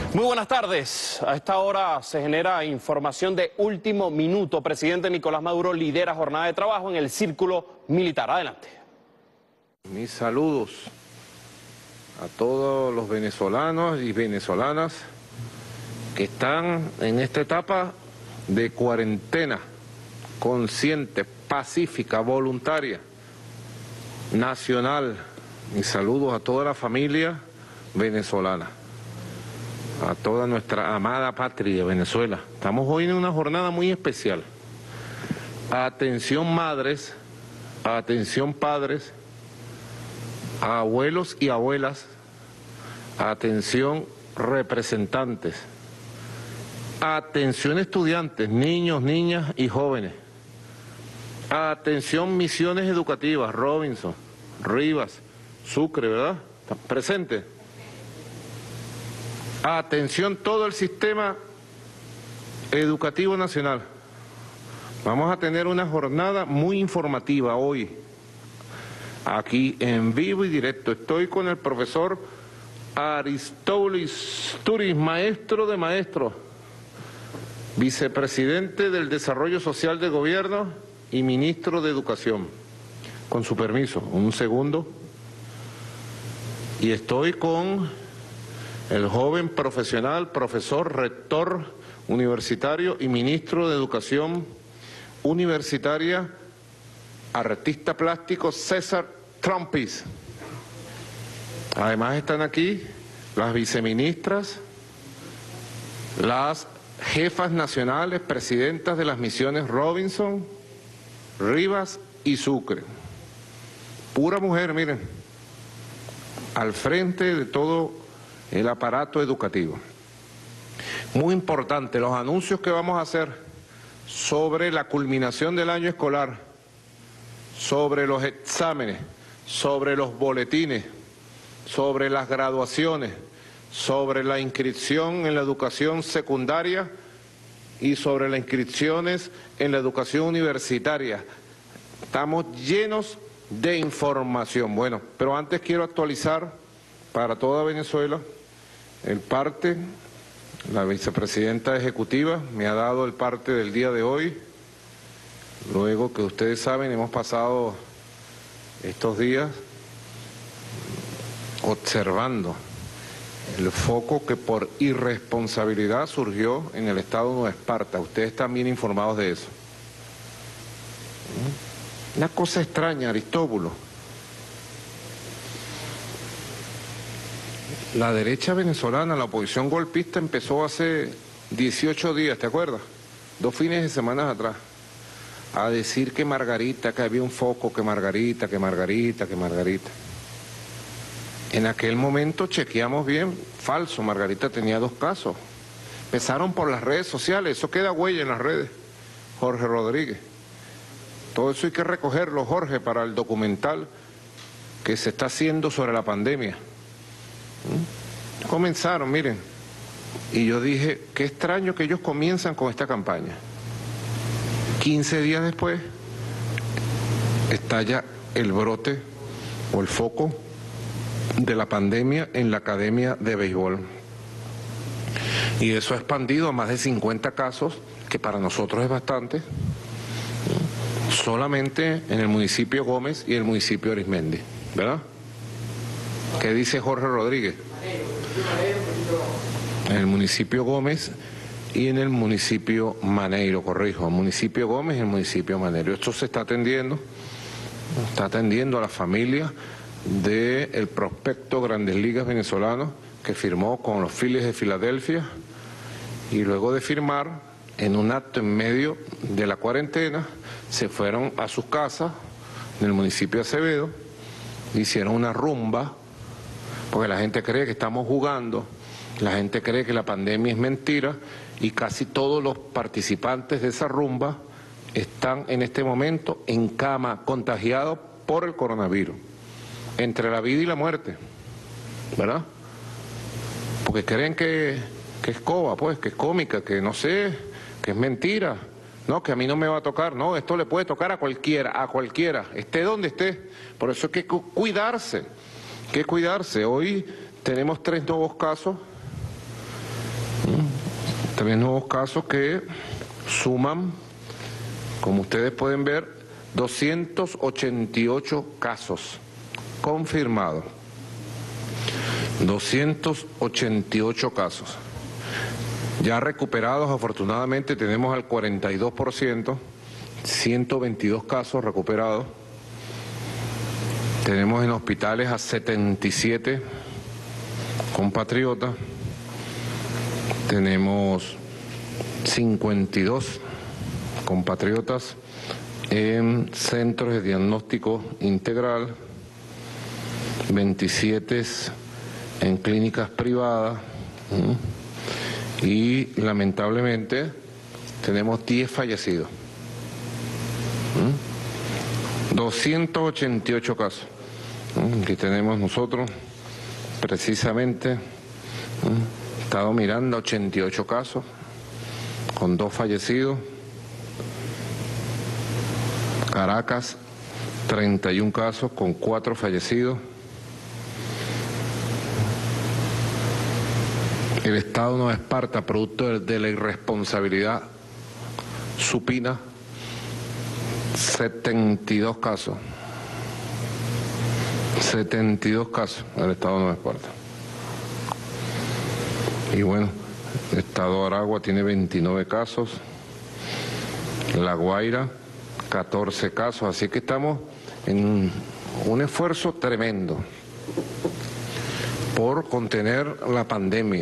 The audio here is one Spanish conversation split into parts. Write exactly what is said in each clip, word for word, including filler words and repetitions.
Muy buenas tardes. A esta hora se genera información de último minuto. Presidente Nicolás Maduro lidera jornada de trabajo en el Círculo Militar. Adelante. Mis saludos a todos los venezolanos y venezolanas que están en esta etapa de cuarentena consciente, pacífica, voluntaria, nacional. Mis saludos a toda la familia venezolana, a toda nuestra amada patria Venezuela. Estamos hoy en una jornada muy especial. Atención madres, atención padres, abuelos y abuelas, atención representantes, atención estudiantes, niños, niñas y jóvenes, atención misiones educativas, Robinson, Rivas, Sucre, ¿verdad? Presente. Atención todo el sistema educativo nacional. Vamos a tener una jornada muy informativa hoy, aquí en vivo y directo. Estoy con el profesor Aristóbulo Turis, maestro de maestros, vicepresidente del Desarrollo Social de Gobierno y ministro de Educación. Con su permiso, un segundo. Y estoy con el joven profesional, profesor, rector universitario y ministro de Educación Universitaria, artista plástico César Trumpis. Además están aquí las viceministras, las jefas nacionales, presidentas de las misiones Robinson, Rivas y Sucre. Pura mujer, miren, al frente de todo el aparato educativo. Muy importante, los anuncios que vamos a hacer sobre la culminación del año escolar, sobre los exámenes, sobre los boletines, sobre las graduaciones, sobre la inscripción en la educación secundaria y sobre las inscripciones en la educación universitaria. Estamos llenos de información. Bueno, pero antes quiero actualizar para toda Venezuela el parte. La vicepresidenta ejecutiva me ha dado el parte del día de hoy, luego que ustedes saben hemos pasado estos días observando el foco que por irresponsabilidad surgió en el estado de Nueva Esparta. Ustedes están bien informados de eso. Una cosa extraña, Aristóbulo. La derecha venezolana, la oposición golpista, empezó hace dieciocho días, ¿te acuerdas? Dos fines de semana atrás, a decir que Margarita, que había un foco, que Margarita, que Margarita, que Margarita. En aquel momento chequeamos bien, falso, Margarita tenía dos casos. Empezaron por las redes sociales, eso queda huella en las redes. Jorge Rodríguez. Todo eso hay que recogerlo, Jorge, para el documental que se está haciendo sobre la pandemia. Comenzaron, miren, y yo dije, qué extraño que ellos comienzan con esta campaña. quince días después, estalla el brote o el foco de la pandemia en la Academia de Béisbol. Y eso ha expandido a más de cincuenta casos, que para nosotros es bastante, solamente en el municipio Gómez y el municipio Arismendi, ¿verdad? ¿Qué dice Jorge Rodríguez? En el municipio Gómez y en el municipio Maneiro, corrijo, el municipio Gómez y el municipio Maneiro. Esto se está atendiendo, está atendiendo a la familia del prospecto Grandes Ligas venezolano que firmó con los Phillies de Filadelfia y luego de firmar, en un acto en medio de la cuarentena, se fueron a sus casas en el municipio de Acevedo, hicieron una rumba, porque la gente cree que estamos jugando, la gente cree que la pandemia es mentira y casi todos los participantes de esa rumba están en este momento en cama, contagiados por el coronavirus, entre la vida y la muerte, ¿verdad? Porque creen que, que es coba, pues, que es cómica, que no sé, que es mentira, no, que a mí no me va a tocar, no, esto le puede tocar a cualquiera, a cualquiera, esté donde esté, por eso hay que cuidarse. que cuidarse. Hoy tenemos tres nuevos casos Tres nuevos casos que suman, como ustedes pueden ver, doscientos ochenta y ocho casos confirmados. doscientos ochenta y ocho casos. Ya recuperados, afortunadamente, tenemos al cuarenta y dos por ciento, ciento veintidós casos recuperados. Tenemos en hospitales a setenta y siete compatriotas. Tenemos cincuenta y dos compatriotas en centros de diagnóstico integral, veintisiete en clínicas privadas y lamentablemente tenemos diez fallecidos. doscientos ochenta y ocho casos. Aquí tenemos nosotros precisamente, he estado mirando ochenta y ocho casos con dos fallecidos. Caracas, treinta y un casos con cuatro fallecidos. El estado de Nueva Esparta, producto de, de la irresponsabilidad supina, setenta y dos casos. setenta y dos casos en el estado de Nueva Esparta. Y bueno, el estado de Aragua tiene veintinueve casos. La Guaira, catorce casos. Así que estamos en un esfuerzo tremendo por contener la pandemia,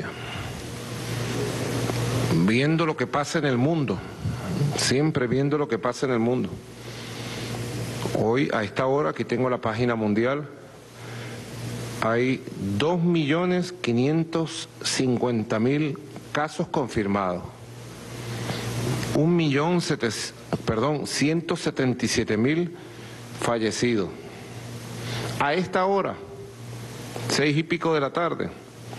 viendo lo que pasa en el mundo, siempre viendo lo que pasa en el mundo. Hoy, a esta hora, aquí tengo la página mundial, hay dos millones quinientos cincuenta mil casos confirmados, un millón perdón, ciento setenta y siete mil fallecidos. A esta hora, seis y pico de la tarde,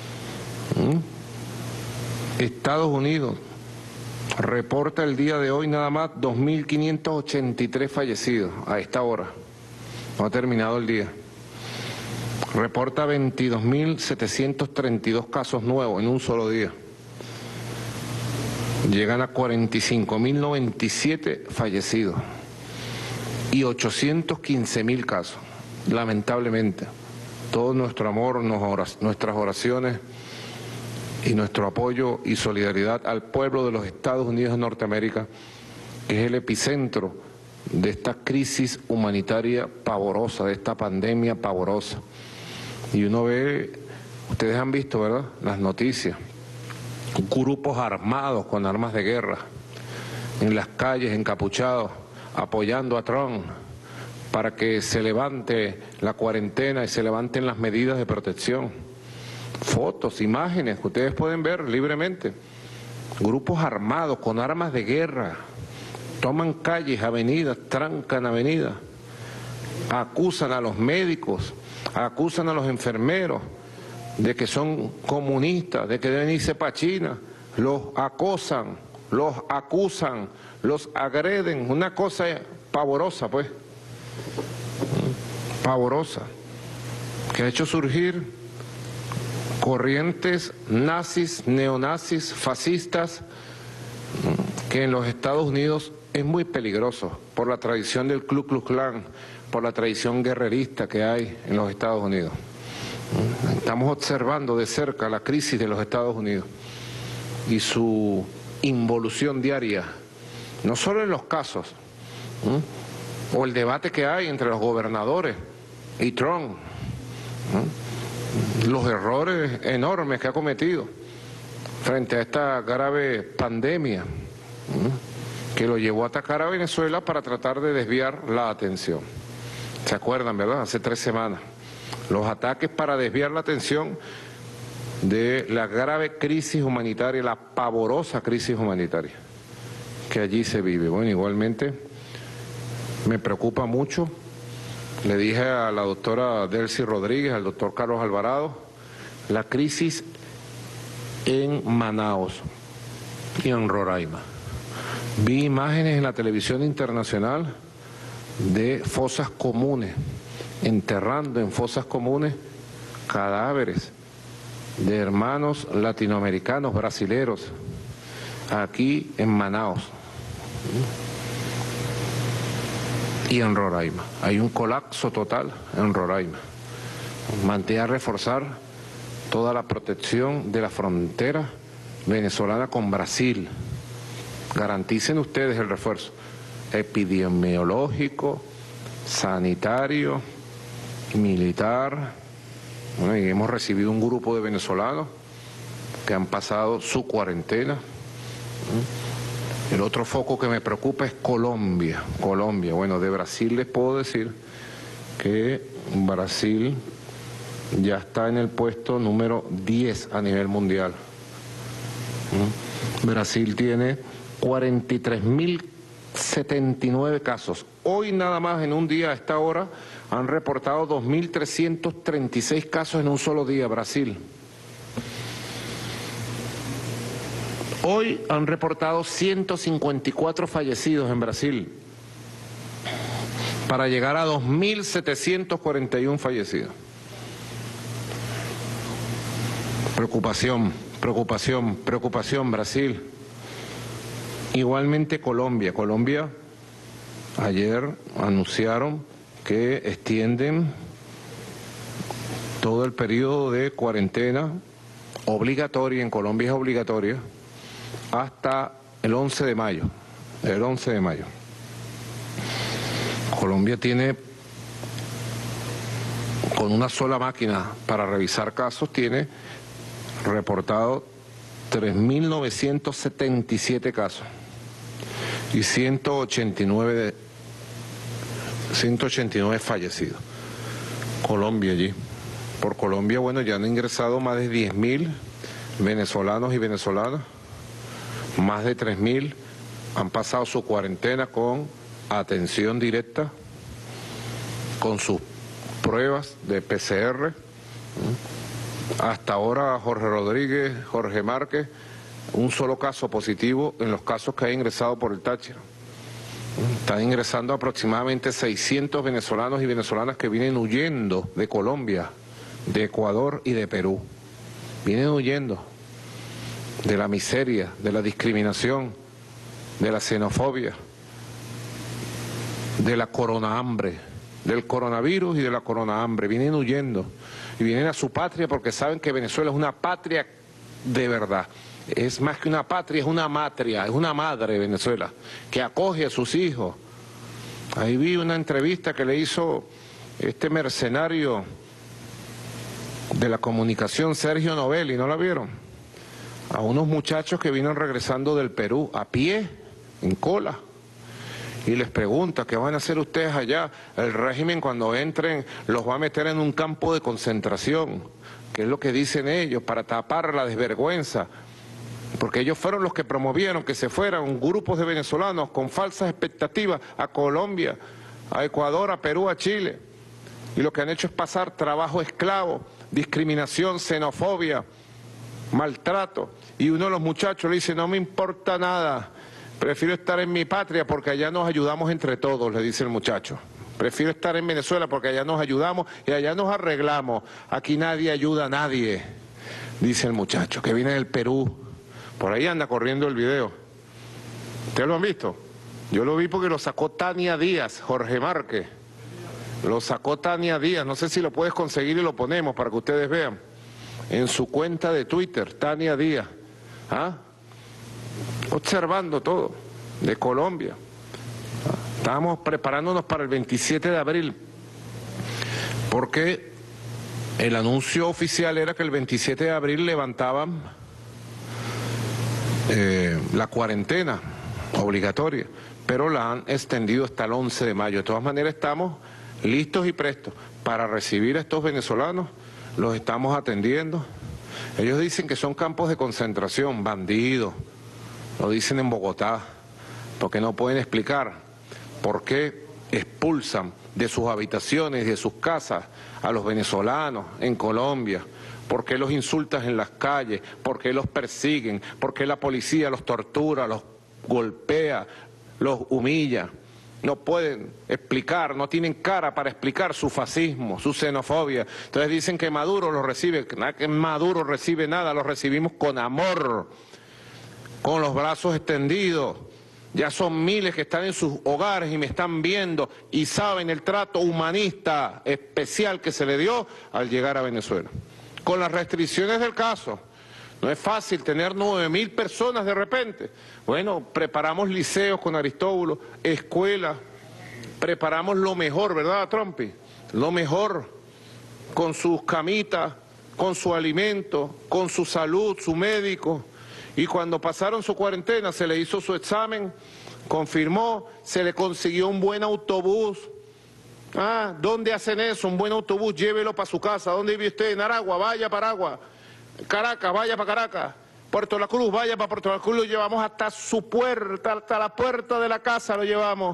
¿Mm? Estados Unidos reporta el día de hoy nada más dos mil quinientos ochenta y tres fallecidos a esta hora. No ha terminado el día. Reporta veintidós mil setecientos treinta y dos casos nuevos en un solo día. Llegan a cuarenta y cinco mil noventa y siete fallecidos y ochocientos quince mil casos. Lamentablemente, todo nuestro amor, nuestras oraciones y nuestro apoyo y solidaridad al pueblo de los Estados Unidos de Norteamérica, que es el epicentro de esta crisis humanitaria pavorosa, de esta pandemia pavorosa. Y uno ve, ustedes han visto, ¿verdad?, las noticias, grupos armados con armas de guerra en las calles, encapuchados, apoyando a Trump para que se levante la cuarentena y se levanten las medidas de protección. Fotos, imágenes que ustedes pueden ver libremente. Grupos armados con armas de guerra toman calles, avenidas, trancan avenidas, acusan a los médicos, acusan a los enfermeros de que son comunistas, de que deben irse para China, los acosan, los acusan, los agreden, una cosa pavorosa, pues, pavorosa, que ha hecho surgir corrientes nazis, neonazis, fascistas, que en los Estados Unidos es muy peligroso por la tradición del Ku Klux Klan, por la tradición guerrerista que hay en los Estados Unidos. Estamos observando de cerca la crisis de los Estados Unidos y su involución diaria, no solo en los casos, ¿eh? o el debate que hay entre los gobernadores y Trump, ¿eh? los errores enormes que ha cometido frente a esta grave pandemia, ¿eh? que lo llevó a atacar a Venezuela para tratar de desviar la atención. ¿Se acuerdan, verdad? Hace tres semanas. Los ataques para desviar la atención de la grave crisis humanitaria, la pavorosa crisis humanitaria que allí se vive. Bueno, igualmente me preocupa mucho, le dije a la doctora Delcy Rodríguez, al doctor Carlos Alvarado, la crisis en Manaos y en Roraima. Vi imágenes en la televisión internacional de fosas comunes, enterrando en fosas comunes cadáveres de hermanos latinoamericanos, brasileros, aquí en Manaos y en Roraima. Hay un colapso total en Roraima. Mantiene a reforzar toda la protección de la frontera venezolana con Brasil. Garanticen ustedes el refuerzo epidemiológico, sanitario, militar. Bueno, y hemos recibido un grupo de venezolanos que han pasado su cuarentena. El otro foco que me preocupa es Colombia. Colombia, bueno, de Brasil les puedo decir que Brasil ya está en el puesto número diez a nivel mundial. Brasil tiene cuarenta y tres mil setenta y nueve casos. Hoy nada más en un día a esta hora han reportado dos mil trescientos treinta y seis casos en un solo día, Brasil. Hoy han reportado ciento cincuenta y cuatro fallecidos en Brasil, para llegar a dos mil setecientos cuarenta y uno fallecidos. Preocupación, preocupación, preocupación, Brasil. Igualmente Colombia. Colombia ayer anunciaron que extienden todo el periodo de cuarentena obligatoria, en Colombia es obligatoria, hasta el once de mayo, el once de mayo. Colombia tiene, con una sola máquina para revisar casos, tiene reportado tres mil novecientos setenta y siete casos y ciento ochenta y nueve, de, ciento ochenta y nueve fallecidos. Colombia allí. Por Colombia, bueno, ya han ingresado más de diez mil venezolanos y venezolanas. Más de tres mil han pasado su cuarentena con atención directa, con sus pruebas de P C R. Hasta ahora Jorge Rodríguez, Jorge Márquez, un solo caso positivo en los casos que ha ingresado por el Táchira. Están ingresando aproximadamente seiscientos venezolanos y venezolanas que vienen huyendo de Colombia, de Ecuador y de Perú. Vienen huyendo de la miseria, de la discriminación, de la xenofobia, de la corona hambre, del coronavirus y de la corona hambre. Vienen huyendo y vienen a su patria porque saben que Venezuela es una patria de verdad. Es más que una patria, es una matria, es una madre Venezuela, que acoge a sus hijos. Ahí vi una entrevista que le hizo este mercenario de la comunicación, Sergio Novelli, ¿no la vieron? A unos muchachos que vienen regresando del Perú a pie, en cola, y les pregunta, ¿qué van a hacer ustedes allá? El régimen cuando entren los va a meter en un campo de concentración, que es lo que dicen ellos, para tapar la desvergüenza, porque ellos fueron los que promovieron que se fueran grupos de venezolanos con falsas expectativas a Colombia, a Ecuador, a Perú, a Chile, y lo que han hecho es pasar trabajo esclavo, discriminación, xenofobia, maltrato, y uno de los muchachos le dice, no me importa nada, prefiero estar en mi patria porque allá nos ayudamos entre todos, le dice el muchacho. Prefiero estar en Venezuela porque allá nos ayudamos y allá nos arreglamos, aquí nadie ayuda a nadie, dice el muchacho, que viene del Perú. Por ahí anda corriendo el video. ¿Ustedes lo han visto? Yo lo vi porque lo sacó Tania Díaz, Jorge Márquez. Lo sacó Tania Díaz, no sé si lo puedes conseguir y lo ponemos para que ustedes vean. En su cuenta de Twitter, Tania Díaz, ¿ah? Observando todo, de Colombia. Estábamos preparándonos para el veintisiete de abril, porque el anuncio oficial era que el veintisiete de abril levantaban eh, la cuarentena obligatoria, pero la han extendido hasta el once de mayo. De todas maneras estamos listos y prestos para recibir a estos venezolanos. Los estamos atendiendo. Ellos dicen que son campos de concentración, bandidos. Lo dicen en Bogotá, porque no pueden explicar por qué expulsan de sus habitaciones, de sus casas, a los venezolanos en Colombia. ¿Por qué los insultan en las calles? ¿Por qué los persiguen? ¿Por qué la policía los tortura, los golpea, los humilla? No pueden explicar, no tienen cara para explicar su fascismo, su xenofobia. Entonces dicen que Maduro los recibe, que Maduro recibe nada, los recibimos con amor, con los brazos extendidos. Ya son miles que están en sus hogares y me están viendo y saben el trato humanista especial que se le dio al llegar a Venezuela. Con las restricciones del caso, no es fácil tener nueve mil personas de repente. Bueno, preparamos liceos con Aristóbulo, escuelas, preparamos lo mejor, ¿verdad, Trompi? Lo mejor, con sus camitas, con su alimento, con su salud, su médico. Y cuando pasaron su cuarentena, se le hizo su examen, confirmó, se le consiguió un buen autobús. Ah, ¿dónde hacen eso? Un buen autobús, llévelo para su casa. ¿Dónde vive usted? En Aragua, vaya para Aragua. Caracas, vaya para Caracas. Puerto La Cruz, vaya para Puerto La Cruz. Lo llevamos hasta su puerta, hasta la puerta de la casa lo llevamos.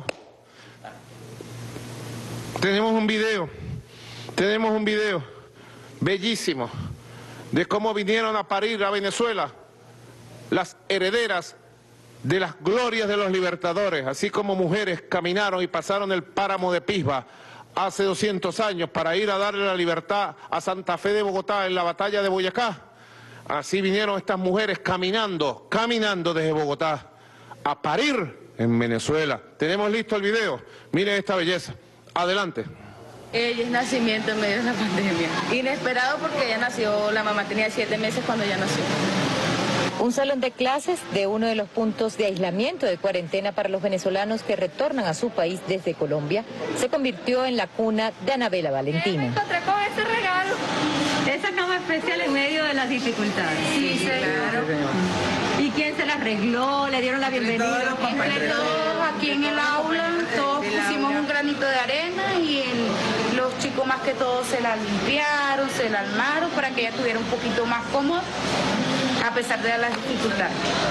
Tenemos un video, tenemos un video bellísimo de cómo vinieron a parir a Venezuela las herederas de las glorias de los libertadores, así como mujeres caminaron y pasaron el páramo de Pisba hace doscientos años para ir a darle la libertad a Santa Fe de Bogotá en la batalla de Boyacá. Así vinieron estas mujeres caminando, caminando desde Bogotá a parir en Venezuela. Tenemos listo el video, miren esta belleza. Adelante. Ella es nacimiento en medio de la pandemia. Inesperado porque ella nació, la mamá tenía siete meses cuando ella nació. Un salón de clases de uno de los puntos de aislamiento de cuarentena para los venezolanos que retornan a su país desde Colombia se convirtió en la cuna de Anabela Valentina. Me encontré con ese regalo, esa cama especial en medio de las dificultades. Sí, sí, claro. ¿Y quién se la arregló? ¿Le dieron la bienvenida? Entre todos aquí en el aula, todos pusimos un granito de arena y en los chicos más que todos se la limpiaron, se la armaron para que ella estuviera un poquito más cómoda a pesar de las dificultades.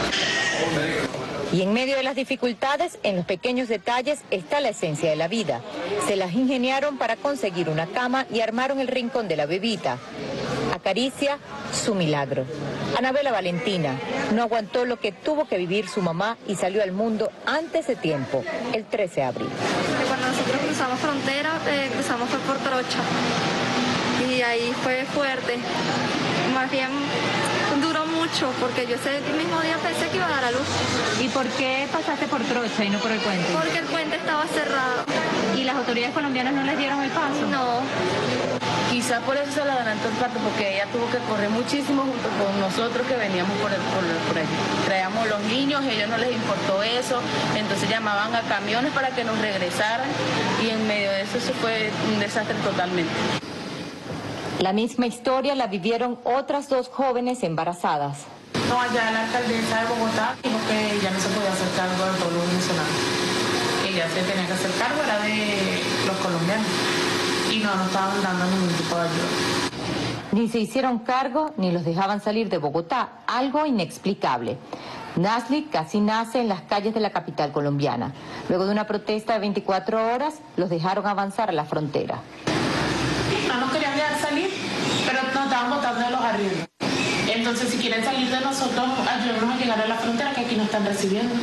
Y en medio de las dificultades, en los pequeños detalles, está la esencia de la vida. Se las ingeniaron para conseguir una cama y armaron el rincón de la bebita. Acaricia su milagro. Anabela Valentina no aguantó lo que tuvo que vivir su mamá y salió al mundo antes de tiempo, el trece de abril. Cuando nosotros cruzamos frontera, eh, cruzamos fue por Trocha. Y ahí fue fuerte. Más bien duró mucho porque yo ese mismo día pensé que iba a dar a luz. ¿Y por qué pasaste por Trocha y no por el puente? Porque el puente estaba cerrado. ¿Y las autoridades colombianas no les dieron el paso? No. Quizá por eso se le adelantó el parto, porque ella tuvo que correr muchísimo junto con nosotros que veníamos por, el, por, el, por allí. Traíamos los niños, a ellos no les importó eso, entonces llamaban a camiones para que nos regresaran y en medio de eso se fue un desastre totalmente. La misma historia la vivieron otras dos jóvenes embarazadas. No, allá la alcaldesa de Bogotá dijo que ya no se podía hacer cargo del pueblo venezolano. Que ya se tenía que hacer cargo, era de los colombianos. Y no nos estaban dando ningún tipo de ayuda. Ni se hicieron cargo ni los dejaban salir de Bogotá, algo inexplicable. Nasli casi nace en las calles de la capital colombiana. Luego de una protesta de veinticuatro horas, los dejaron avanzar a la frontera. No nos querían dejar salir, pero nos estaban botando de los arriendos. Entonces, si quieren salir de nosotros, ayúdenos a llegar a la frontera, que aquí nos están recibiendo.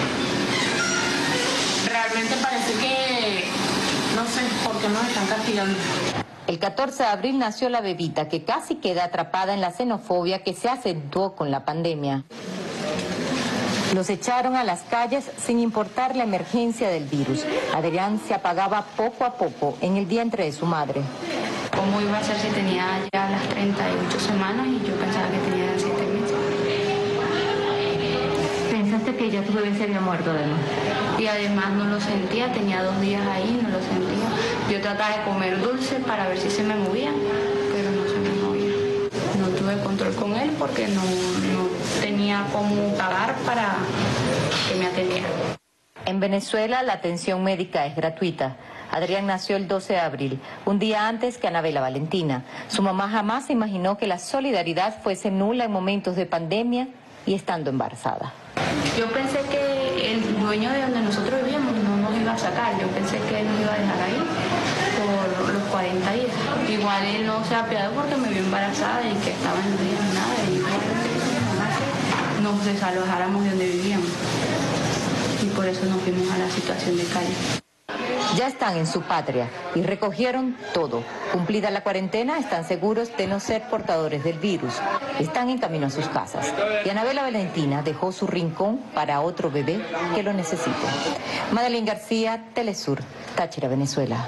Realmente parece que, no sé, por qué nos están castigando. El catorce de abril nació la bebita, que casi queda atrapada en la xenofobia que se acentuó con la pandemia. Los echaron a las calles sin importar la emergencia del virus. Adrián se apagaba poco a poco en el vientre de su madre. ¿Cómo iba a ser si tenía ya las treinta y ocho semanas y yo pensaba que tenía siete meses? ¿Pensaste que ya tu bebé se había muerto además? Y además no lo sentía, tenía dos días ahí, no lo sentía. Yo trataba de comer dulce para ver si se me movía, pero no se me movía. No tuve control con él porque no, no tenía cómo pagar para que me atendieran. En Venezuela la atención médica es gratuita. Adrián nació el doce de abril, un día antes que Anabela Valentina. Su mamá jamás se imaginó que la solidaridad fuese nula en momentos de pandemia y estando embarazada. Yo pensé que el dueño de donde nosotros vivíamos no nos iba a sacar. Yo pensé que él nos iba a dejar ahí por los cuarenta días. Igual él no se apiadó porque me vio embarazada y que estaba en los días nada. Y dijo que nos desalojáramos de donde vivíamos. Y por eso nos fuimos a la situación de calle. Ya están en su patria y recogieron todo. Cumplida la cuarentena, están seguros de no ser portadores del virus. Están en camino a sus casas. Y Anabela Valentina dejó su rincón para otro bebé que lo necesite. Madeline García, Telesur, Táchira, Venezuela.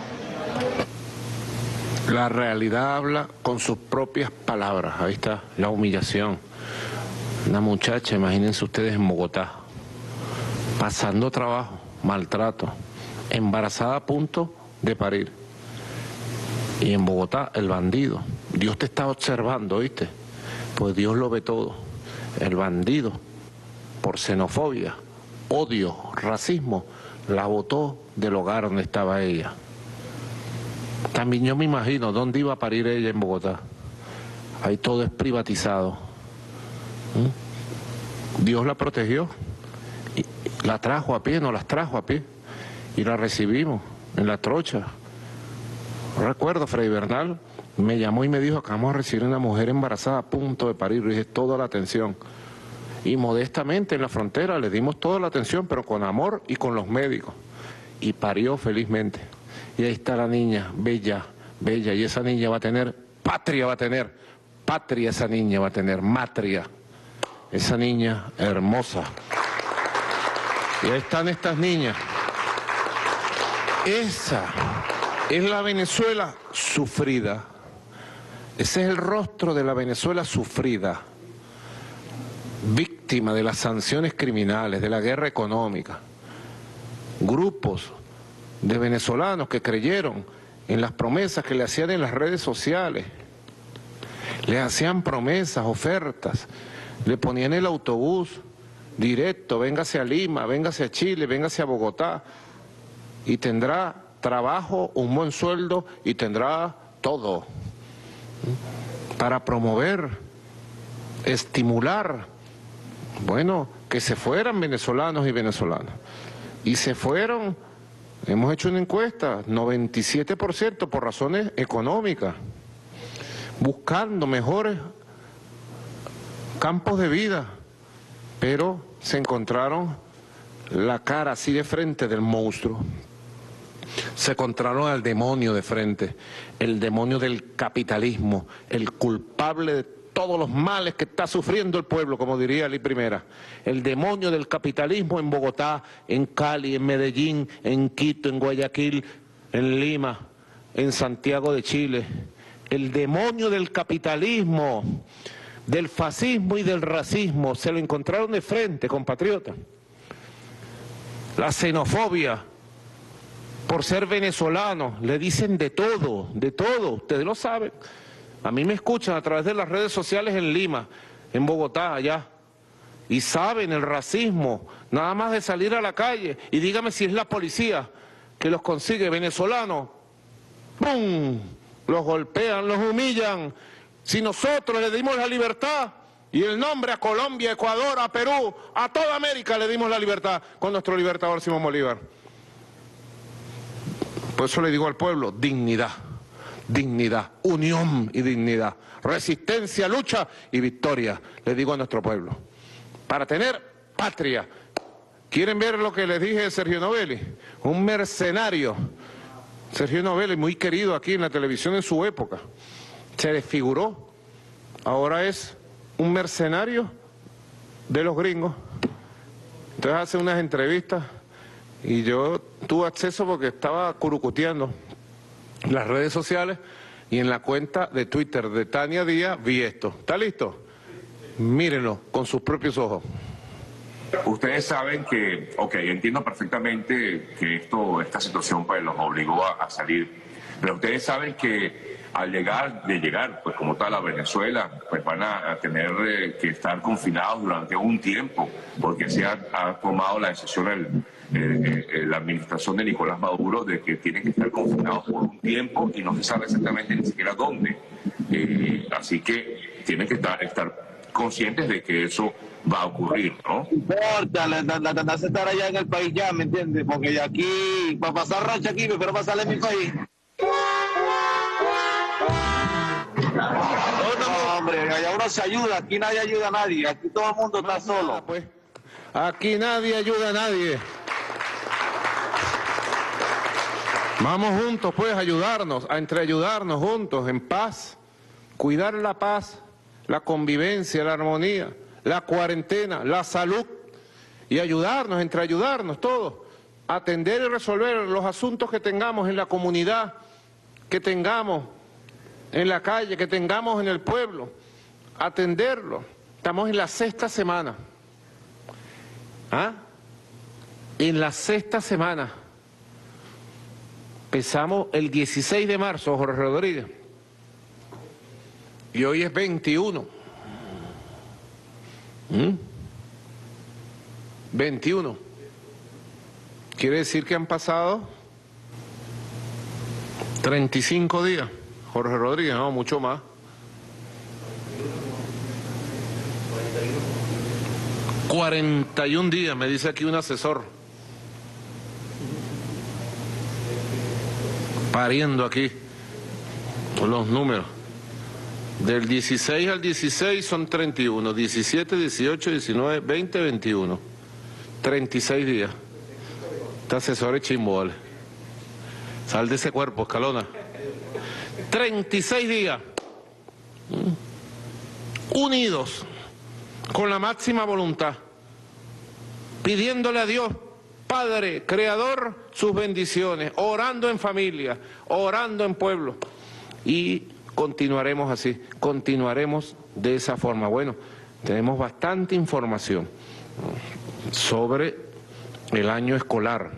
La realidad habla con sus propias palabras. Ahí está la humillación. Una muchacha, imagínense ustedes en Bogotá, pasando trabajo, maltrato, embarazada a punto de parir. Y en Bogotá, el bandido. Dios te está observando, ¿viste? Pues Dios lo ve todo. El bandido, por xenofobia, odio, racismo, la botó del hogar donde estaba ella. También yo me imagino dónde iba a parir ella en Bogotá. Ahí todo es privatizado. ¿Mm? Dios la protegió. Y la trajo a pie, no las trajo a pie. Y la recibimos en la trocha. Recuerdo, Freddy Bernal me llamó y me dijo que vamos a recibir una mujer embarazada a punto de parir. Le dije toda la atención. Y modestamente en la frontera le dimos toda la atención, pero con amor y con los médicos. Y parió felizmente. Y ahí está la niña, bella, bella. Y esa niña va a tener, patria va a tener, patria esa niña va a tener, matria. Esa niña hermosa. Y ahí están estas niñas. Esa es la Venezuela sufrida. Ese es el rostro de la Venezuela sufrida. Víctima de las sanciones criminales, de la guerra económica. Grupos de venezolanos que creyeron en las promesas que le hacían en las redes sociales. Le hacían promesas, ofertas, le ponían el autobús directo, véngase a Lima, véngase a Chile, véngase a Bogotá, y tendrá trabajo, un buen sueldo y tendrá todo para promover, estimular, bueno, que se fueran venezolanos y venezolanas. Y se fueron. Hemos hecho una encuesta, noventa y siete por ciento por razones económicas, buscando mejores campos de vida, pero se encontraron la cara así de frente del monstruo. Se encontraron al demonio de frente, el demonio del capitalismo, el culpable de todos los males que está sufriendo el pueblo, como diría Lee Primera. El demonio del capitalismo en Bogotá, en Cali, en Medellín, en Quito, en Guayaquil, en Lima, en Santiago de Chile. El demonio del capitalismo, del fascismo y del racismo, se lo encontraron de frente, compatriotas. La xenofobia, por ser venezolano, le dicen de todo, de todo, ustedes lo saben. A mí me escuchan a través de las redes sociales en Lima, en Bogotá, allá, y saben el racismo, nada más de salir a la calle, y dígame si es la policía que los consigue venezolanos, ¡pum!, los golpean, los humillan. Si nosotros le dimos la libertad y el nombre a Colombia, Ecuador, a Perú, a toda América le dimos la libertad con nuestro libertador Simón Bolívar. Por eso le digo al pueblo, dignidad. Dignidad, unión y dignidad, resistencia, lucha y victoria, le digo a nuestro pueblo, para tener patria. ¿Quieren ver lo que les dije de Sergio Novelli? Un mercenario. Sergio Novelli, muy querido aquí en la televisión en su época, se desfiguró, ahora es un mercenario de los gringos. Entonces hace unas entrevistas y yo tuve acceso porque estaba curucuteando las redes sociales y en la cuenta de Twitter de Tania Díaz vi esto. ¿Está listo? Mírenlo con sus propios ojos. Ustedes saben que, ok, entiendo perfectamente que esto, esta situación pues los obligó a, a salir, pero ustedes saben que al llegar, de llegar pues como tal a Venezuela, pues van a, a tener eh, que estar confinados durante un tiempo, porque se ha, ha tomado la decisión el, eh, eh, la administración de Nicolás Maduro de que tienen que estar confinados por un tiempo y no se sabe exactamente ni siquiera dónde. Eh, así que tienen que estar, estar conscientes de que eso va a ocurrir, ¿no? No importa, la, la, la tendencia es estar allá en el país ya, ¿me entiendes? Porque de aquí, para pasar racha aquí, prefiero pasarle en mi país. No, hombre, allá uno se ayuda, aquí nadie ayuda a nadie, aquí todo el mundo está solo. Pues, aquí nadie ayuda a nadie. Vamos juntos, pues, a ayudarnos, a entreayudarnos juntos, en paz, cuidar la paz, la convivencia, la armonía, la cuarentena, la salud, y ayudarnos, entreayudarnos todos, a atender y resolver los asuntos que tengamos en la comunidad, que tengamos en la calle, que tengamos en el pueblo, atenderlo. Estamos en la sexta semana. ¿Ah? En la sexta semana. Empezamos el dieciséis de marzo, Jorge Rodríguez. Y hoy es veintiuno. ¿Mm? veintiuno. Quiere decir que han pasado treinta y cinco días. Jorge Rodríguez, no, mucho más. cuarenta y un días, me dice aquí un asesor. Pariendo aquí los números. Del dieciséis al dieciséis son treinta y uno, diecisiete, dieciocho, diecinueve, veinte, veintiuno. treinta y seis días. Este asesor es chimbole. Sal de ese cuerpo, Escalona. treinta y seis días. Unidos, con la máxima voluntad, pidiéndole a Dios, Padre, Creador, sus bendiciones, orando en familia, orando en pueblo, y continuaremos así, continuaremos de esa forma. Bueno, tenemos bastante información sobre el año escolar,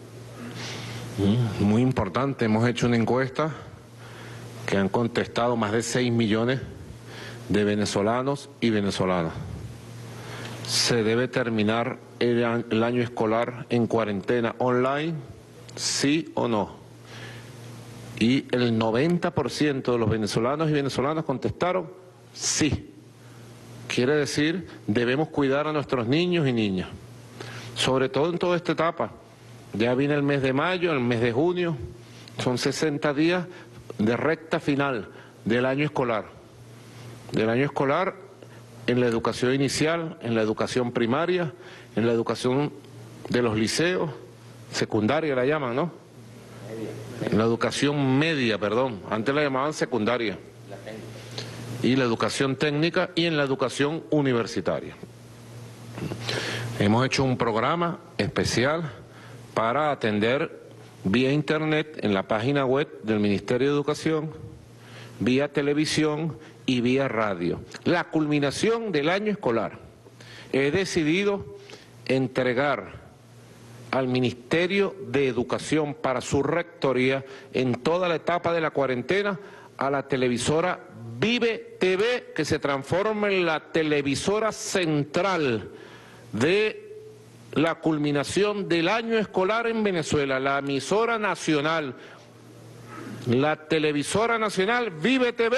muy importante. Hemos hecho una encuesta que han contestado más de seis millones de venezolanos y venezolanas. ¿Se debe terminar el, el año escolar en cuarentena online? ¿Sí o no? Y el noventa por ciento de los venezolanos y venezolanas contestaron sí. Quiere decir, debemos cuidar a nuestros niños y niñas, sobre todo en toda esta etapa. Ya viene el mes de mayo, el mes de junio, son sesenta días de recta final del año escolar. Del año escolar en la educación inicial, en la educación primaria, en la educación de los liceos, secundaria la llaman, ¿no? En la educación media, perdón, antes la llamaban secundaria. Y la educación técnica y en la educación universitaria. Hemos hecho un programa especial para atender vía internet en la página web del Ministerio de Educación, vía televisión y vía radio. La culminación del año escolar. He decidido entregar al Ministerio de Educación para su rectoría en toda la etapa de la cuarentena a la televisora Vive T V, que se transforma en la televisora central de la culminación del año escolar en Venezuela, la emisora nacional, la televisora nacional Vive T V,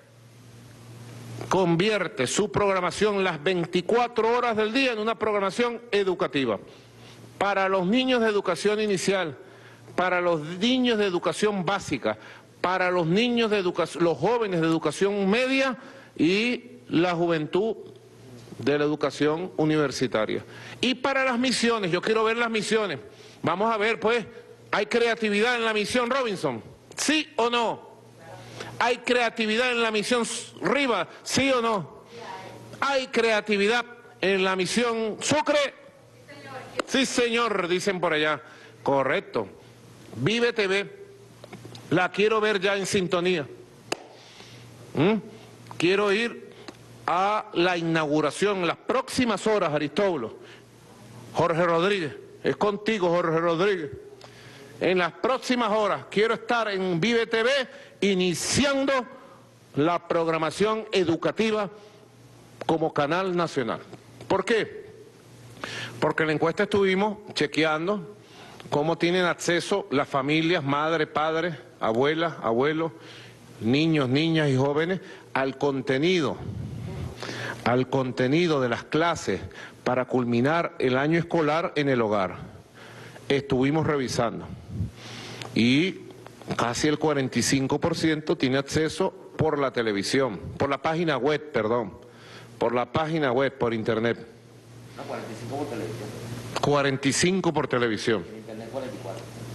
convierte su programación las veinticuatro horas del día en una programación educativa para los niños de educación inicial, para los niños de educación básica, para los niños de educación, los jóvenes de educación media y la juventud de la educación universitaria. Y para las misiones, yo quiero ver las misiones. Vamos a ver, pues, ¿hay creatividad en la misión Robinson? ¿Sí o no? ¿Hay creatividad en la misión Rivas? ¿Sí o no? ¿Hay creatividad en la misión Sucre? Sí, señor, dicen por allá. Correcto. Vive T V. La quiero ver ya en sintonía. ¿Mm? Quiero ir a la inauguración en las próximas horas, Aristóbulo. Jorge Rodríguez, es contigo, Jorge Rodríguez. En las próximas horas quiero estar en Vive T V iniciando la programación educativa como canal nacional. ¿Por qué? Porque en la encuesta estuvimos chequeando cómo tienen acceso las familias, madres, padres, abuelas, abuelos, niños, niñas y jóvenes al contenido, al contenido de las clases para culminar el año escolar en el hogar. Estuvimos revisando y casi el cuarenta y cinco por ciento tiene acceso por la televisión, por la página web, perdón, por la página web, por internet. No, cuarenta y cinco por televisión. cuarenta y cinco por televisión. En internet cuarenta y cuatro.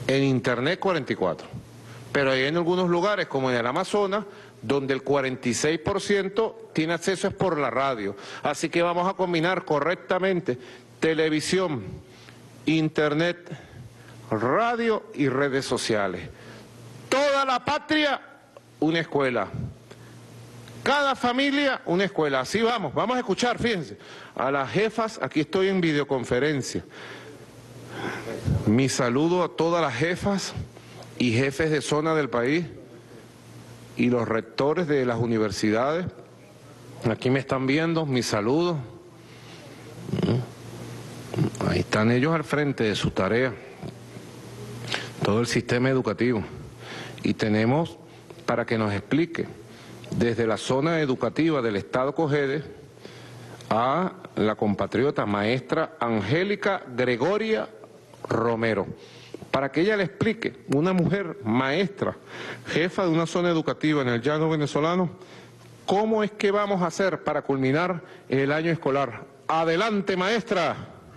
en internet cuarenta y cuatro. Pero hay en algunos lugares, como en el Amazonas, donde el cuarenta y seis por ciento tiene acceso es por la radio. Así que vamos a combinar correctamente televisión, internet, radio y redes sociales. Toda la patria, una escuela. Cada familia, una escuela. Así vamos, vamos a escuchar, fíjense, a las jefas, aquí estoy en videoconferencia. Mi saludo a todas las jefas y jefes de zona del país y los rectores de las universidades. Aquí me están viendo, mis saludos. Ahí están ellos al frente de su tarea. Todo el sistema educativo. Y tenemos para que nos explique desde la zona educativa del Estado Cojedes a la compatriota maestra Angélica Gregoria Romero, para que ella le explique, una mujer maestra, jefa de una zona educativa en el llano venezolano, cómo es que vamos a hacer para culminar el año escolar. Adelante, maestra.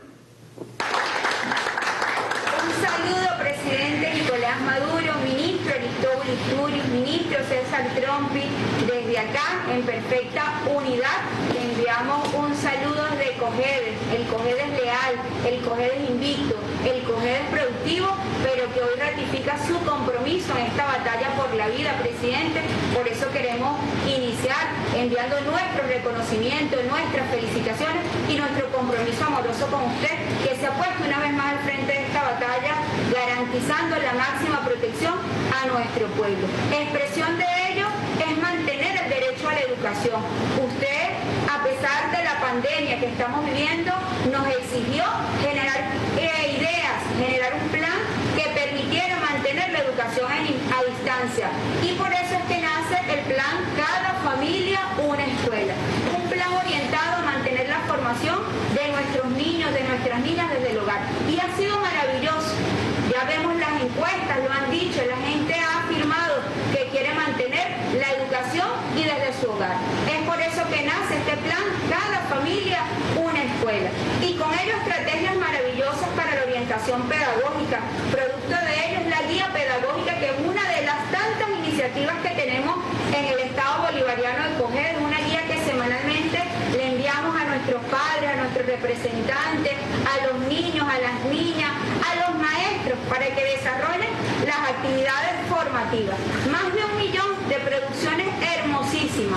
Un saludo, presidente Nicolás Maduro, ministro Aristóbulo Isturiz, ministro César Trompi. Desde acá, en perfecta unidad, le enviamos un saludo desde Cojedes, el Cojedes leal, el Cojedes invicto, el Cojedes productivo, pero que hoy ratifica su compromiso en esta batalla por la vida, presidente. Por eso queremos iniciar enviando nuestro reconocimiento, nuestras felicitaciones y nuestro compromiso amoroso con usted, que se ha puesto una vez más al frente de esta batalla, garantizando la máxima protección a nuestro pueblo. Expresión de ello es mantener el derecho a la educación. Usted, a pesar de la pandemia que estamos viviendo, nos exigió generar eh, ideas, generar un plan que permitiera mantener la educación en, a distancia. Y por eso es que nace el plan Cada Familia, una Escuela. Un plan orientado a mantener la formación de nuestros niños, de nuestras niñas desde el hogar. Y ha sido maravilloso. Ya vemos las encuestas, lo han dicho, la gente ha afirmado que quiere mantener la educación y desde su hogar. Es por eso que nace este plan Cada Familia, una Escuela. Y con ello estrategias maravillosas para la orientación pedagógica. Producto de ello es la guía pedagógica, que es una de las tantas iniciativas que tenemos en el Estado Bolivariano de Cojedes, una guía que semanalmente le enviamos a nuestros padres, a nuestros representantes, a los niños, a las niñas, a los maestros, para que desarrollen las actividades formativas. Más de un millón de producciones hermosísimas,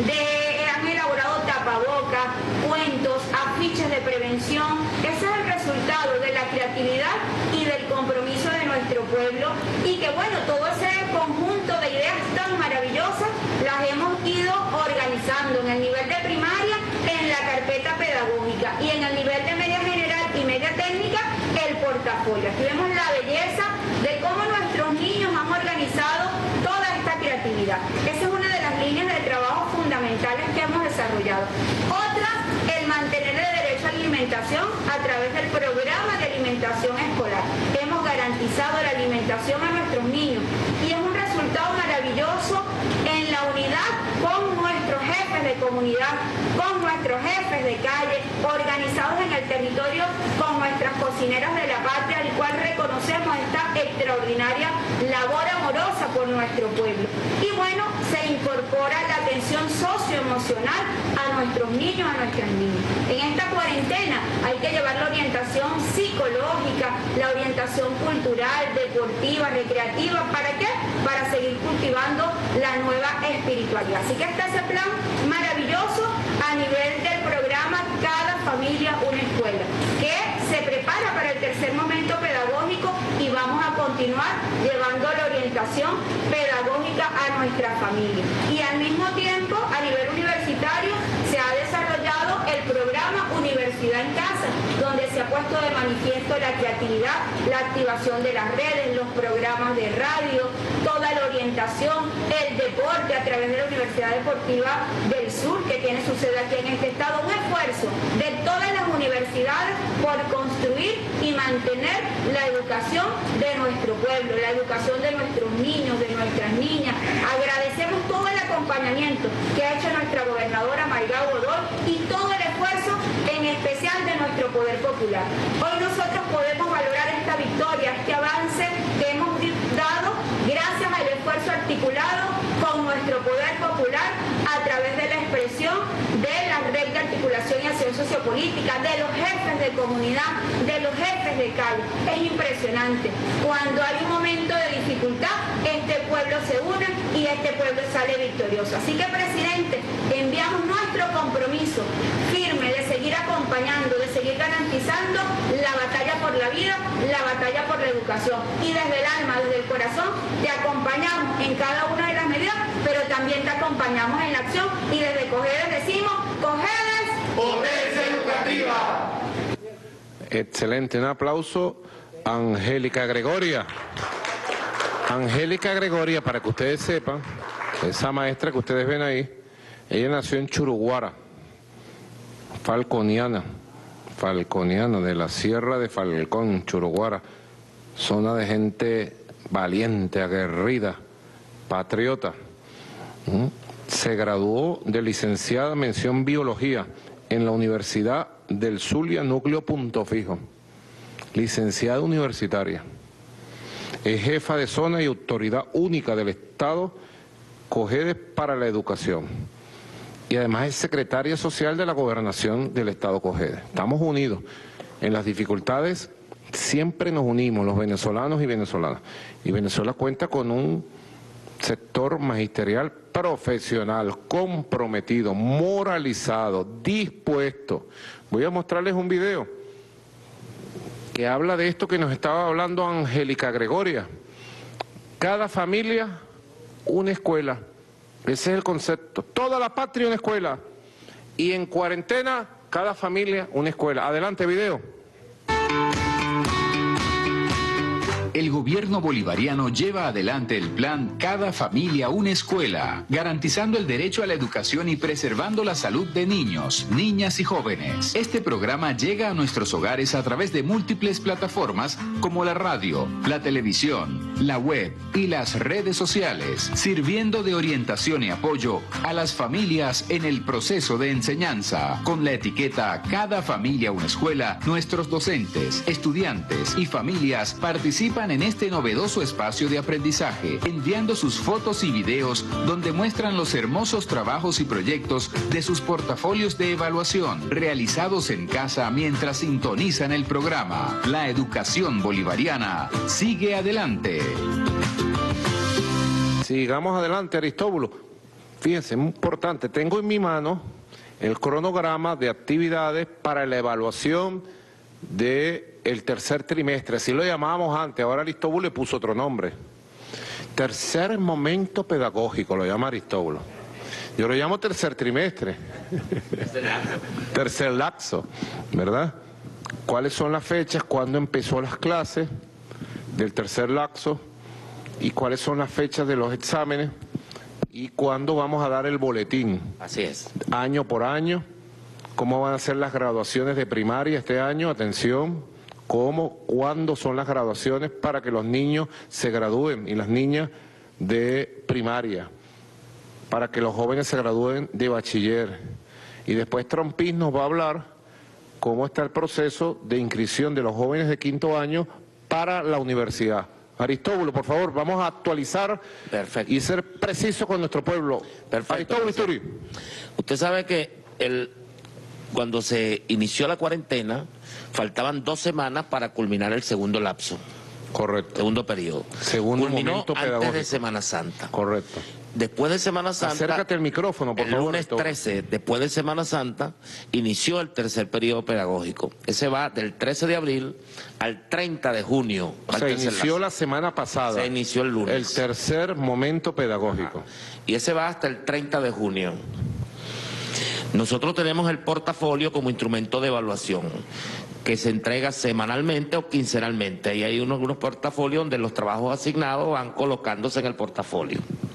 de, han elaborado tapabocas, cuentos, afiches de prevención. Ese es el resultado de la creatividad y del compromiso de nuestro pueblo, y que bueno, todo ese conjunto de ideas tan maravillosas las hemos ido organizando en el nivel de primaria, en la carpeta pedagógica, y en el nivel de media general y media técnica, el portafolio. Aquí vemos la belleza de cómo nuestros niños han organizado toda esta creatividad. Esa es una de las líneas de trabajo fundamentales que hemos desarrollado. Otra, el mantener el derecho a la alimentación a través del programa de alimentación escolar. Hemos garantizado la alimentación a nuestros niños y es un resultado maravilloso en la unidad con nuestros jefes de comunidad, con nuestros jefes de calle, organizados en el territorio con nuestras cocineras de la patria, al cual reconocemos esta extraordinaria labor amorosa por nuestro pueblo. Y bueno, se incorpora la atención socioemocional a nuestros niños, a nuestras niñas. En esta cuarentena hay que llevar la orientación psicológica, la orientación cultural, deportiva, recreativa. ¿Para qué? Para seguir cultivando la nueva espiritualidad. Así que está ese plan maravilloso a nivel del programa Cada Familia, una Escuela, que se prepara para el tercer momento pedagógico, y vamos a continuar llevando la orientación pedagógica a nuestra familia. Y al mismo tiempo, a nivel universitario, se ha desarrollado el programa Universidad en Casa, donde se ha puesto de manifiesto la creatividad, la activación de las redes, los programas de radio, toda la orientación, el deporte a través de la Universidad Deportiva del Sur, que tiene su sede aquí en este estado. Un esfuerzo de todas las universidades por construir y mantener la educación de nuestro pueblo, la educación de nuestros niños, de nuestras niñas. Agradecemos todo el acompañamiento que ha hecho nuestra gobernadora Mayrá Godoy y todo el esfuerzo, en especial de nuestro poder popular. Hoy nosotros podemos valorar esta victoria, este avance que esfuerzo articulado con nuestro poder popular a través de la expresión de la red de articulación y acción sociopolítica, de los jefes de comunidad, de los jefes de calle. Es impresionante. Cuando hay un momento de dificultad, este pueblo se une y este pueblo sale victorioso. Así que, presidente, enviamos nuestro compromiso firme de seguir acompañando, de seguir garantizando la batalla por la vida, la batalla por la educación. Y desde el alma, desde el corazón, te acompañamos en cada una de las medidas, pero también te acompañamos en la acción. Y desde Cojedes decimos, Cojedes, ¡potencia educativa! Excelente, un aplauso a Angélica Gregoria. Angélica Gregoria, para que ustedes sepan, esa maestra que ustedes ven ahí, ella nació en Churuguara, falconiana, falconiana, de la Sierra de Falcón, Churuguara, zona de gente valiente, aguerrida, patriota. ¿Mm? Se graduó de licenciada mención biología en la Universidad del Zulia, núcleo Punto Fijo, licenciada universitaria. Es jefa de zona y autoridad única del Estado Cojedes para la educación. Y además es secretaria social de la gobernación del Estado Cojedes. Estamos unidos. En las dificultades siempre nos unimos, los venezolanos y venezolanas. Y Venezuela cuenta con un sector magisterial profesional, comprometido, moralizado, dispuesto. Voy a mostrarles un video que habla de esto que nos estaba hablando Angélica Gregoria. Cada familia, una escuela. Ese es el concepto. Toda la patria, una escuela. Y en cuarentena, cada familia, una escuela. Adelante, video. El gobierno bolivariano lleva adelante el plan Cada Familia Una Escuela, garantizando el derecho a la educación y preservando la salud de niños, niñas y jóvenes. Este programa llega a nuestros hogares a través de múltiples plataformas como la radio, la televisión, la web y las redes sociales, sirviendo de orientación y apoyo a las familias en el proceso de enseñanza. Con la etiqueta Cada Familia Una Escuela, nuestros docentes, estudiantes y familias participan en este novedoso espacio de aprendizaje, enviando sus fotos y videos donde muestran los hermosos trabajos y proyectos de sus portafolios de evaluación realizados en casa mientras sintonizan el programa. La educación bolivariana sigue adelante. Sigamos adelante, Aristóbulo. Fíjense, muy importante, tengo en mi mano el cronograma de actividades para la evaluación de el tercer trimestre, así lo llamábamos antes, ahora Aristóbulo le puso otro nombre. Tercer momento pedagógico, lo llama Aristóbulo. Yo lo llamo tercer trimestre. Tercer lapso, ¿verdad? ¿Cuáles son las fechas? ¿Cuándo empezó las clases del tercer lapso? ¿Y cuáles son las fechas de los exámenes? ¿Y cuándo vamos a dar el boletín? Así es. Año por año. ¿Cómo van a ser las graduaciones de primaria este año? Atención. ¿Cómo, cuándo son las graduaciones para que los niños se gradúen y las niñas de primaria? Para que los jóvenes se gradúen de bachiller. Y después Trompis nos va a hablar cómo está el proceso de inscripción de los jóvenes de quinto año para la universidad. Aristóbulo, por favor, vamos a actualizar. Perfecto. Y ser preciso con nuestro pueblo. Perfecto. Aristóbulo Isturi. Usted sabe que el, cuando se inició la cuarentena, faltaban dos semanas para culminar el segundo lapso. Correcto. Segundo periodo. Segundo Culminó momento antes pedagógico. de Semana Santa. Correcto. Después de Semana Santa... Acércate al micrófono, por el favor. lunes Aristóbulo. trece, después de Semana Santa, inició el tercer periodo pedagógico. Ese va del trece de abril al treinta de junio. Se inició la semana pasada. Se inició el lunes. El tercer momento pedagógico. Ajá. Y ese va hasta el treinta de junio. Nosotros tenemos el portafolio como instrumento de evaluación, que se entrega semanalmente o quincenalmente. Y hay unos, unos portafolios donde los trabajos asignados van colocándose en el portafolio,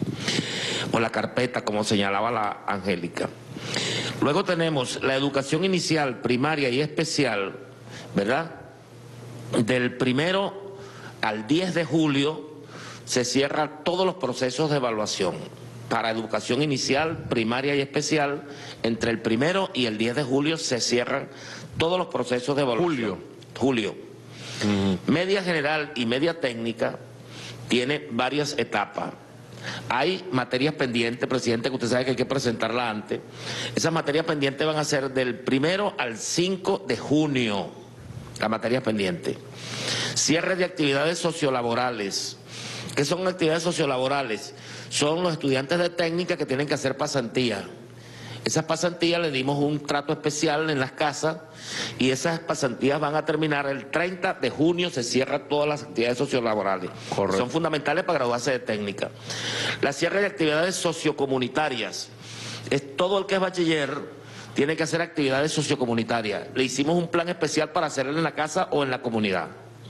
o la carpeta, como señalaba la Angélica. Luego tenemos la educación inicial, primaria y especial, ¿verdad? Del primero al diez de julio se cierran todos los procesos de evaluación. Para educación inicial, primaria y especial, entre el primero y el diez de julio se cierran todos los procesos de evaluación. Julio. Julio. Uh-huh. Media general y media técnica tiene varias etapas. Hay materias pendientes, presidente, que usted sabe que hay que presentarla antes. Esas materias pendientes van a ser del primero al cinco de junio, las materias pendientes. Cierre de actividades sociolaborales. ¿Qué son actividades sociolaborales? Son los estudiantes de técnica que tienen que hacer pasantías. Esas pasantías le dimos un trato especial en las casas y esas pasantías van a terminar el treinta de junio, se cierran todas las actividades sociolaborales. Correcto. Son fundamentales para graduarse de técnica. La cierre de actividades sociocomunitarias. Es todo el que es bachiller tiene que hacer actividades sociocomunitarias. Le hicimos un plan especial para hacerlo en la casa o en la comunidad,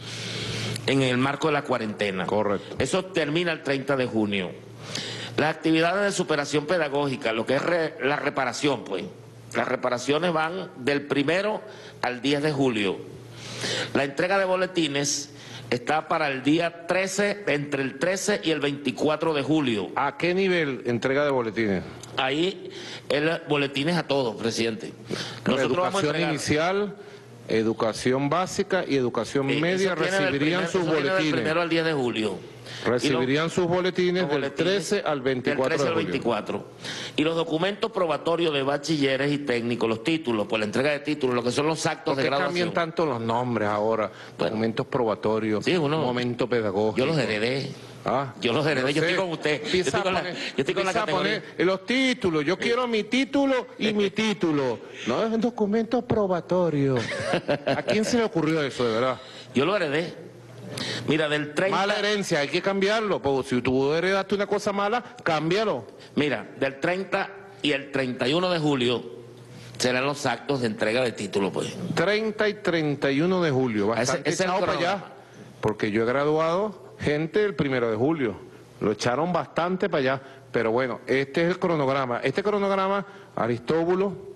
en el marco de la cuarentena. Correcto. Eso termina el treinta de junio. Las actividades de superación pedagógica, lo que es re, la reparación, pues. Las reparaciones van del primero al diez de julio. La entrega de boletines está para el día trece, entre el trece y el veinticuatro de julio. ¿A qué nivel entrega de boletines? Ahí, el boletines a todos, presidente. Nosotros Educación vamos a entregar... inicial, educación básica y educación Sí, media recibirían primer, sus boletines. Del primero al diez de julio. Recibirían los, sus boletines, los boletines del trece al veinticuatro del trece de al julio. veinticuatro. Y los documentos probatorios de bachilleres y técnicos, los títulos, pues la entrega de títulos, lo que son los actos ¿Por de qué graduación. cambian tanto los nombres ahora? Bueno, documentos probatorios, sí, uno, momento pedagógico. Yo los heredé. Ah, yo los heredé, no yo sé. estoy con usted. Yo estoy con, poner, la, yo estoy con la categoría. Poner los títulos, yo quiero mi título y mi título. No, es un documento probatorio. ¿A quién se le ocurrió eso, de verdad? Yo lo heredé. Mira, del treinta... Mala herencia, hay que cambiarlo. Pues, si tú heredaste una cosa mala, cámbialo. Mira, del treinta y el treinta y uno de julio serán los actos de entrega de título, pues. treinta y treinta y uno de julio, bastante ese, ese echado para allá. Porque yo he graduado gente el primero de julio. Lo echaron bastante para allá. Pero bueno, este es el cronograma. Este cronograma, Aristóbulo,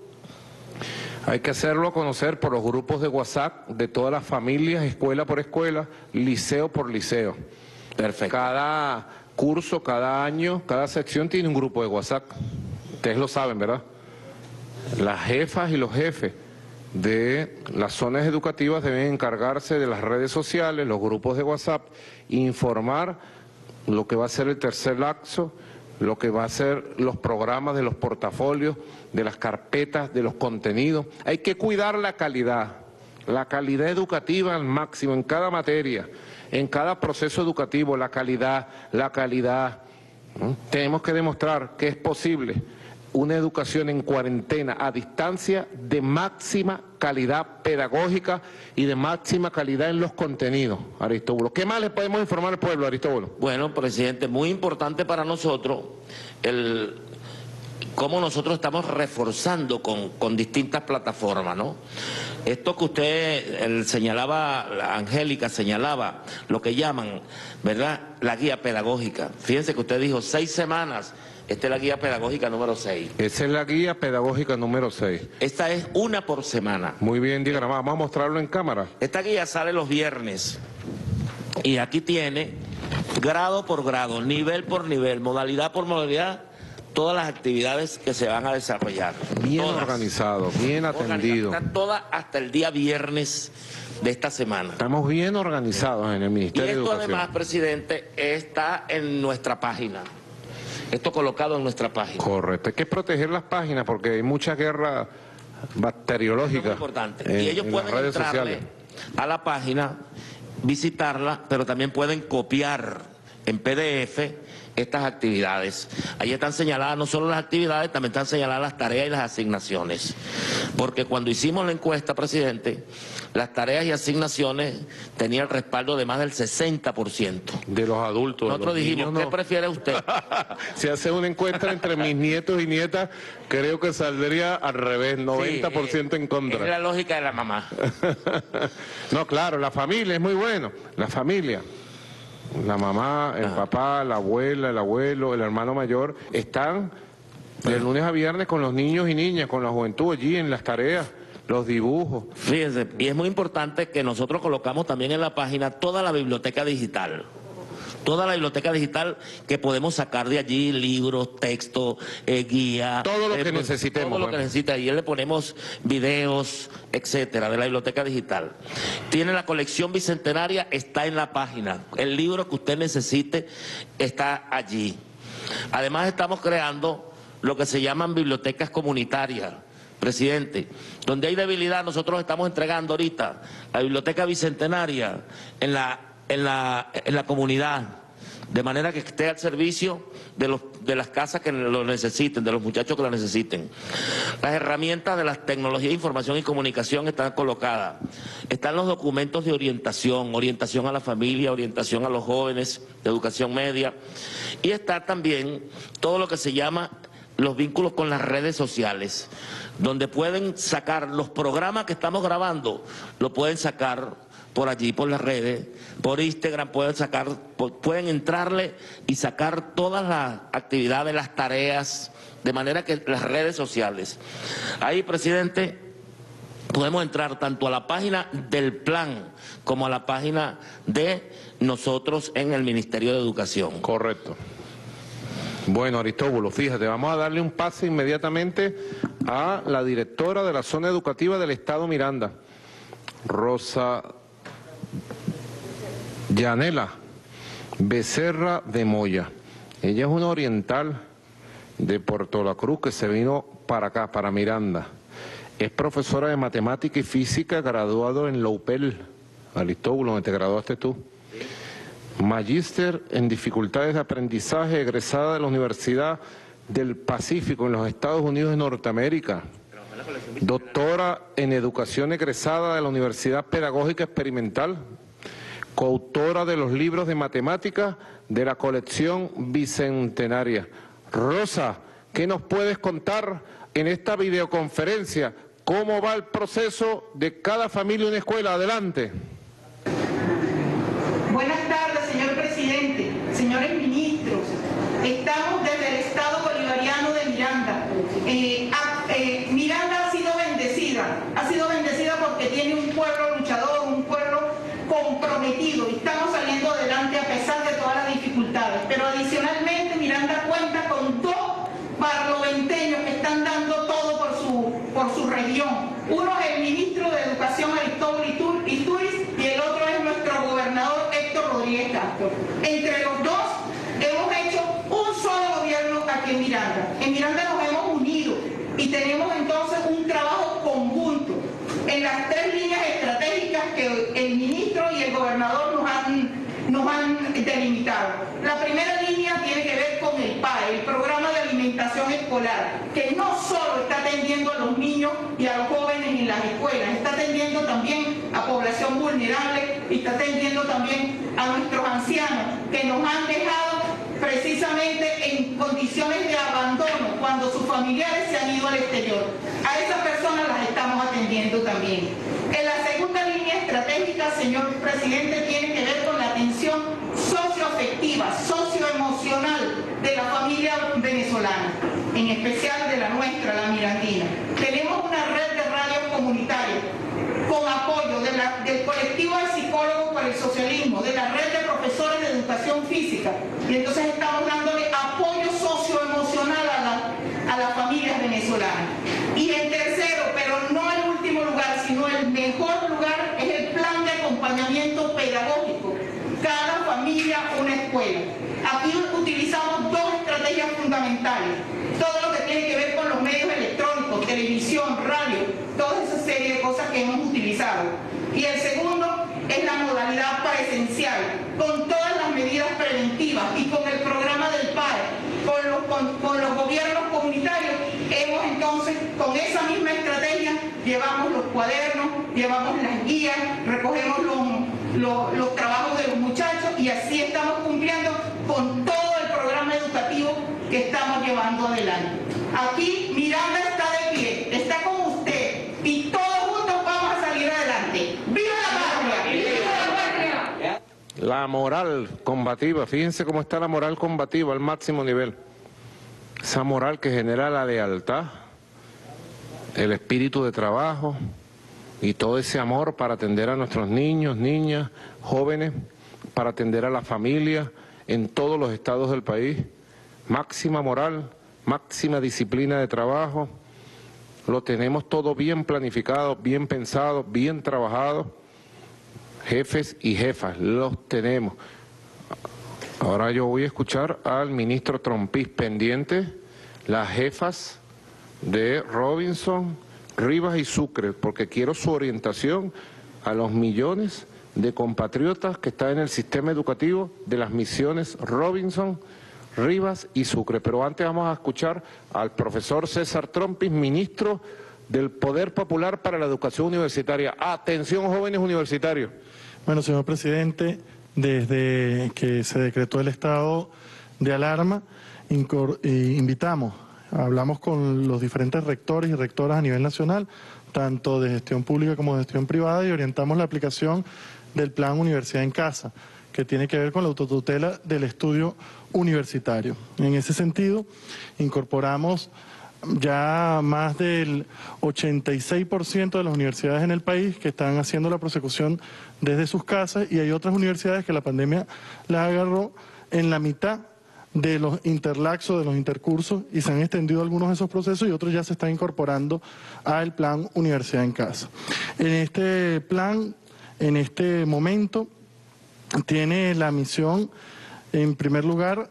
hay que hacerlo conocer por los grupos de WhatsApp de todas las familias, escuela por escuela, liceo por liceo. Perfecto. Cada curso, cada año, cada sección tiene un grupo de WhatsApp. Ustedes lo saben, ¿verdad? Las jefas y los jefes de las zonas educativas deben encargarse de las redes sociales, los grupos de WhatsApp, informar lo que va a ser el tercer lapso, lo que va a ser los programas de los portafolios, de las carpetas, de los contenidos. Hay que cuidar la calidad, la calidad educativa al máximo en cada materia, en cada proceso educativo, la calidad, la calidad. ¿no? Tenemos que demostrar que es posible una educación en cuarentena, a distancia, de máxima calidad pedagógica y de máxima calidad en los contenidos, Aristóbulo. ¿Qué más le podemos informar al pueblo, Aristóbulo? Bueno, presidente, muy importante para nosotros el cómo nosotros estamos reforzando con, con distintas plataformas, ¿no? Esto que usted el, señalaba, Angélica señalaba, lo que llaman, ¿verdad?, la guía pedagógica. Fíjense que usted dijo seis semanas. Esta es la guía pedagógica número seis. Esa es la guía pedagógica número seis. Esta es una por semana. Muy bien, dígame, vamos a mostrarlo en cámara. Esta guía sale los viernes y aquí tiene grado por grado, nivel por nivel, modalidad por modalidad, todas las actividades que se van a desarrollar. Bien todas. Organizado, bien atendido. Están todas hasta el día viernes de esta semana. Estamos bien organizados en el Ministerio de Educación. Y esto además, presidente, está en nuestra página. Esto colocado en nuestra página. Correcto, hay que proteger las páginas porque hay mucha guerra bacteriológica. Es muy importante. En, y ellos en pueden las redes entrarle sociales. a la página, visitarla, pero también pueden copiar en P D F estas actividades. Ahí están señaladas no solo las actividades, también están señaladas las tareas y las asignaciones. Porque cuando hicimos la encuesta, presidente, las tareas y asignaciones tenían el respaldo de más del sesenta por ciento. De los adultos. Nosotros de los dijimos, niños, ¿qué no. prefiere usted? Si hace una encuesta entre mis nietos y nietas, creo que saldría al revés, noventa por ciento sí, en contra. Es la lógica de la mamá. No, claro, la familia es muy bueno, la familia. La mamá, el Ajá. papá, la abuela, el abuelo, el hermano mayor, están de lunes a viernes con los niños y niñas, con la juventud allí en las tareas, los dibujos. Fíjense, y es muy importante que nosotros colocamos también en la página toda la biblioteca digital. Toda la biblioteca digital que podemos sacar de allí, libros, textos, eh, guía. Todo lo eh, que necesitemos. Todo lo bueno. que necesita. Y le ponemos videos, etcétera, de la biblioteca digital. Tiene la colección bicentenaria, está en la página. El libro que usted necesite está allí. Además estamos creando lo que se llaman bibliotecas comunitarias, presidente, donde hay debilidad. Nosotros estamos entregando ahorita la biblioteca bicentenaria en la, en la, en la comunidad, de manera que esté al servicio de, los, de las casas que lo necesiten, de los muchachos que lo necesiten. Las herramientas de las tecnologías de información y comunicación están colocadas. Están los documentos de orientación, orientación a la familia, orientación a los jóvenes, de educación media. Y está también todo lo que se llama los vínculos con las redes sociales, donde pueden sacar los programas que estamos grabando, lo pueden sacar por allí, por las redes, por Instagram, pueden sacar, pueden entrarle y sacar todas las actividades, las tareas, de manera que las redes sociales. Ahí, presidente, podemos entrar tanto a la página del plan como a la página de nosotros en el Ministerio de Educación. Correcto. Bueno, Aristóbulo, fíjate, vamos a darle un pase inmediatamente a la directora de la zona educativa del Estado Miranda, Rosa Yanela Becerra de Moya. Ella es una oriental de Puerto La Cruz que se vino para acá, para Miranda. Es profesora de matemática y física, graduado en la U P E L, Aristóbulo, donde te graduaste tú. Magíster en dificultades de aprendizaje, egresada de la Universidad del Pacífico en los Estados Unidos de Norteamérica. Doctora en educación, egresada de la Universidad Pedagógica Experimental. Coautora de los libros de matemáticas de la colección bicentenaria. Rosa, ¿qué nos puedes contar en esta videoconferencia? ¿Cómo va el proceso de cada familia en una escuela? Adelante. Buenas tardes, señor presidente, señores ministros. Estamos desde el Estado Bolivariano de Miranda. Eh, a, eh, Miranda ha sido bendecida, ha sido bendecida porque tiene un pueblo luchador, un pueblo comprometido, y estamos saliendo adelante a pesar de todas las dificultades. Pero adicionalmente Miranda cuenta con dos barloventeños que están dando todo por su, por su región. Uno es el ministro de Educación, Aristóbulo Isturiz, y el otro es nuestro gobernador Héctor Rodríguez Castro. Entre los dos hemos hecho un solo gobierno aquí en Miranda. En Miranda nos hemos unido y tenemos entonces un trabajo conjunto en las tres líneas estratégicas que el ministro y el gobernador nos han, nos han delimitado. La primera línea tiene que ver con el P A E, el Programa de Alimentación Escolar, que no solo está atendiendo a los niños y a los jóvenes en las escuelas, está atendiendo también a población vulnerable y está atendiendo también a nuestros ancianos que nos han dejado precisamente en condiciones de abandono cuando sus familiares se han ido al exterior. A esas personas las estamos atendiendo también. En la segunda línea estratégica, señor presidente, tiene que ver con la atención socioafectiva, socioemocional de la familia venezolana, en especial de la nuestra, la mirandina. Tenemos una red de radios comunitarias con apoyo de la, del colectivo de psicólogos para el socialismo, de la red de profesores de educación física, y entonces estamos dándole apoyo socioemocional a, la, a las familias venezolanas. Y en tercero, pero no el último lugar, sino el mejor lugar, es el plan de acompañamiento pedagógico. Cada familia, una escuela. Aquí utilizamos dos estrategias fundamentales. Todo lo que tiene que ver con los medios electrónicos, televisión, radio, toda esa serie de cosas que hemos utilizado. Y el segundo es la modalidad presencial, con todas las medidas preventivas y con el programa del P A E, con los, con, con los gobiernos comunitarios. Hemos entonces, con esa misma estrategia, llevamos los cuadernos, llevamos las guías, recogemos los, los, los trabajos de los muchachos, y así estamos cumpliendo con todo el programa educativo que estamos llevando adelante. Aquí Miranda está de pie, está con usted, y todos juntos vamos a salir adelante. ¡Viva la patria! ¡Viva la patria! La moral combativa, fíjense cómo está la moral combativa al máximo nivel. Esa moral que genera la lealtad, el espíritu de trabajo y todo ese amor para atender a nuestros niños, niñas, jóvenes, para atender a la familia en todos los estados del país. Máxima moral, máxima disciplina de trabajo. Lo tenemos todo bien planificado, bien pensado, bien trabajado. Jefes y jefas, los tenemos. Ahora yo voy a escuchar al ministro Trompis pendiente, las jefas de Robinson, Rivas y Sucre, porque quiero su orientación a los millones de compatriotas que están en el sistema educativo de las misiones Robinson, Rivas y Sucre. Pero antes vamos a escuchar al profesor César Trompis, ministro del Poder Popular para la Educación Universitaria. Atención, jóvenes universitarios. Bueno, señor presidente, desde que se decretó el estado de alarma, invitamos, hablamos con los diferentes rectores y rectoras a nivel nacional, tanto de gestión pública como de gestión privada, y orientamos la aplicación del Plan Universidad en Casa, que tiene que ver con la autotutela del estudio universitario. En ese sentido, incorporamos ya más del ochenta y seis por ciento de las universidades en el país que están haciendo la prosecución desde sus casas, y hay otras universidades que la pandemia las agarró en la mitad de los interlaxos, de los intercursos, y se han extendido algunos de esos procesos y otros ya se están incorporando al Plan Universidad en Casa. En este plan, en este momento, tiene la misión, en primer lugar,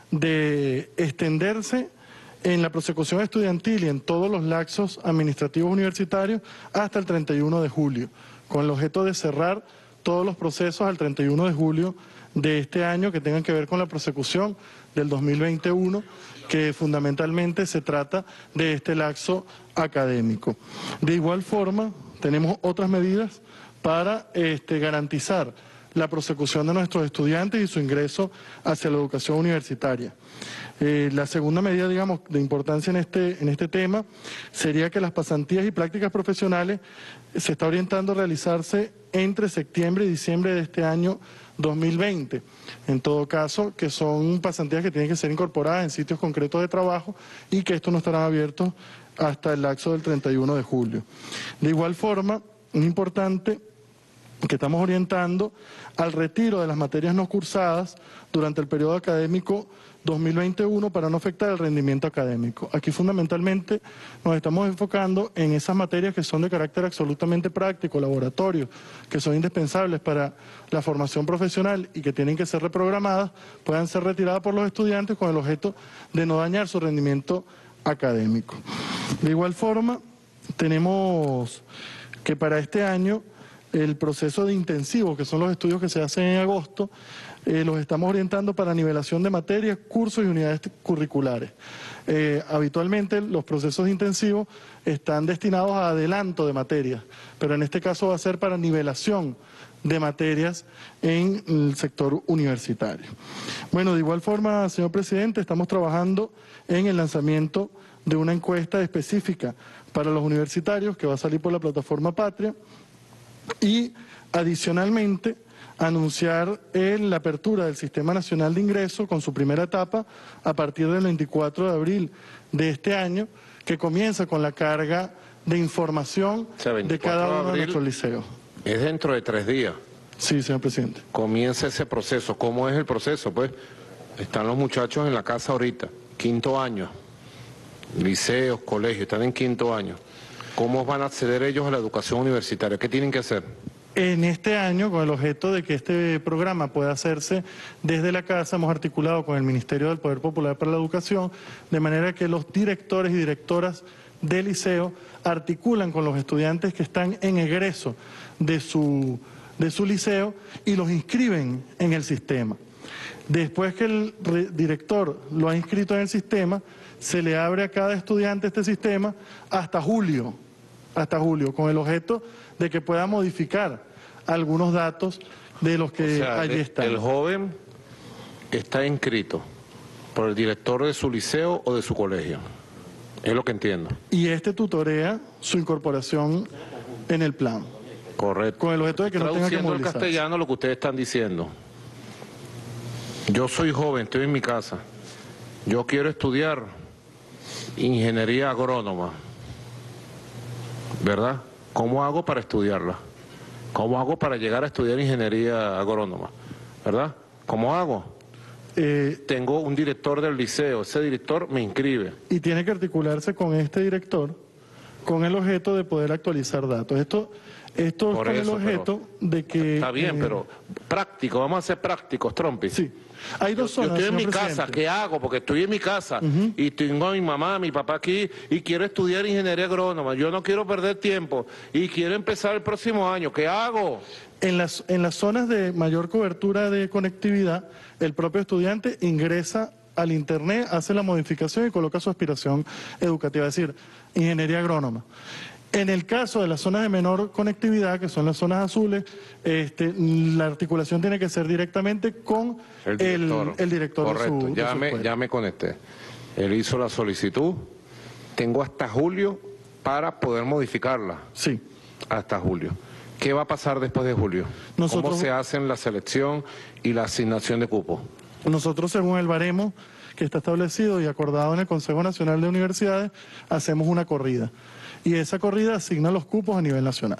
de extenderse en la prosecución estudiantil y en todos los laxos administrativos universitarios hasta el treinta y uno de julio, con el objeto de cerrar todos los procesos al treinta y uno de julio de este año que tengan que ver con la prosecución del dos mil veintiuno, que fundamentalmente se trata de este laxo académico. De igual forma, tenemos otras medidas para este, garantizar la prosecución de nuestros estudiantes y su ingreso hacia la educación universitaria. Eh, la segunda medida, digamos, de importancia en este, en este tema sería que las pasantías y prácticas profesionales se está orientando a realizarse entre septiembre y diciembre de este año dos mil veinte. En todo caso, que son pasantías que tienen que ser incorporadas en sitios concretos de trabajo y que estos no estarán abiertos hasta el lapso del treinta y uno de julio. De igual forma, es importante que estamos orientando al retiro de las materias no cursadas durante el periodo académico dos mil veintiuno para no afectar el rendimiento académico. Aquí fundamentalmente nos estamos enfocando en esas materias que son de carácter absolutamente práctico, laboratorio, que son indispensables para la formación profesional y que tienen que ser reprogramadas, puedan ser retiradas por los estudiantes con el objeto de no dañar su rendimiento académico. De igual forma, tenemos que para este año el proceso de intensivo, que son los estudios que se hacen en agosto, eh, los estamos orientando para nivelación de materias, cursos y unidades curriculares. Eh, habitualmente los procesos intensivos están destinados a adelanto de materias, pero en este caso va a ser para nivelación de materias en el sector universitario. Bueno, de igual forma, señor presidente, estamos trabajando en el lanzamiento de una encuesta específica para los universitarios que va a salir por la plataforma Patria, y adicionalmente anunciar en la apertura del Sistema Nacional de Ingreso con su primera etapa a partir del veinticuatro de abril de este año, que comienza con la carga de información o sea, de cada uno de, de nuestros liceos. Es dentro de tres días. Sí, señor presidente. Comienza ese proceso. ¿Cómo es el proceso? Pues están los muchachos en la casa ahorita, quinto año, liceos, colegios, están en quinto año. ¿Cómo van a acceder ellos a la educación universitaria? ¿Qué tienen que hacer? En este año, con el objeto de que este programa pueda hacerse desde la casa, hemos articulado con el Ministerio del Poder Popular para la Educación, de manera que los directores y directoras del liceo articulan con los estudiantes que están en egreso de su, de su liceo y los inscriben en el sistema. Después que el director lo ha inscrito en el sistema, se le abre a cada estudiante este sistema hasta julio, hasta julio, con el objeto de que pueda modificar algunos datos de los que o sea, allí están. El joven está inscrito por el director de su liceo o de su colegio, es lo que entiendo. Y este tutorea su incorporación en el plan. Correcto. Con el objeto de que no tenga que movilizarse. Traduciendo al castellano lo que ustedes están diciendo. Yo soy joven, estoy en mi casa. Yo quiero estudiar ingeniería agrónoma, ¿verdad? ¿Cómo hago para estudiarla? ¿Cómo hago para llegar a estudiar ingeniería agrónoma? ¿Verdad? ¿Cómo hago? Eh, Tengo un director del liceo, ese director me inscribe. Y tiene que articularse con este director con el objeto de poder actualizar datos. Esto Esto es Por con el eso, objeto de que... Está bien, eh, pero práctico, vamos a ser prácticos, Trompi. Sí. Hay dos Yo, yo zonas, estoy en mi señor casa, presidente. ¿qué hago? Porque estoy en mi casa y tengo a mi mamá, a mi papá aquí y quiero estudiar ingeniería agrónoma. Yo no quiero perder tiempo y quiero empezar el próximo año. ¿Qué hago? En las, en las zonas de mayor cobertura de conectividad, el propio estudiante ingresa al internet, hace la modificación y coloca su aspiración educativa, es decir, ingeniería agrónoma. En el caso de las zonas de menor conectividad, que son las zonas azules, este, la articulación tiene que ser directamente con el director, el, el director Correcto, de su, ya, de su me, escuela. ya me conecté. Él hizo la solicitud, tengo hasta julio para poder modificarla. Sí. Hasta julio. ¿Qué va a pasar después de julio? Nosotros- ¿Cómo se hacen la selección y la asignación de cupo? Nosotros, según el baremo que está establecido y acordado en el Consejo Nacional de Universidades, hacemos una corrida. Y esa corrida asigna los cupos a nivel nacional.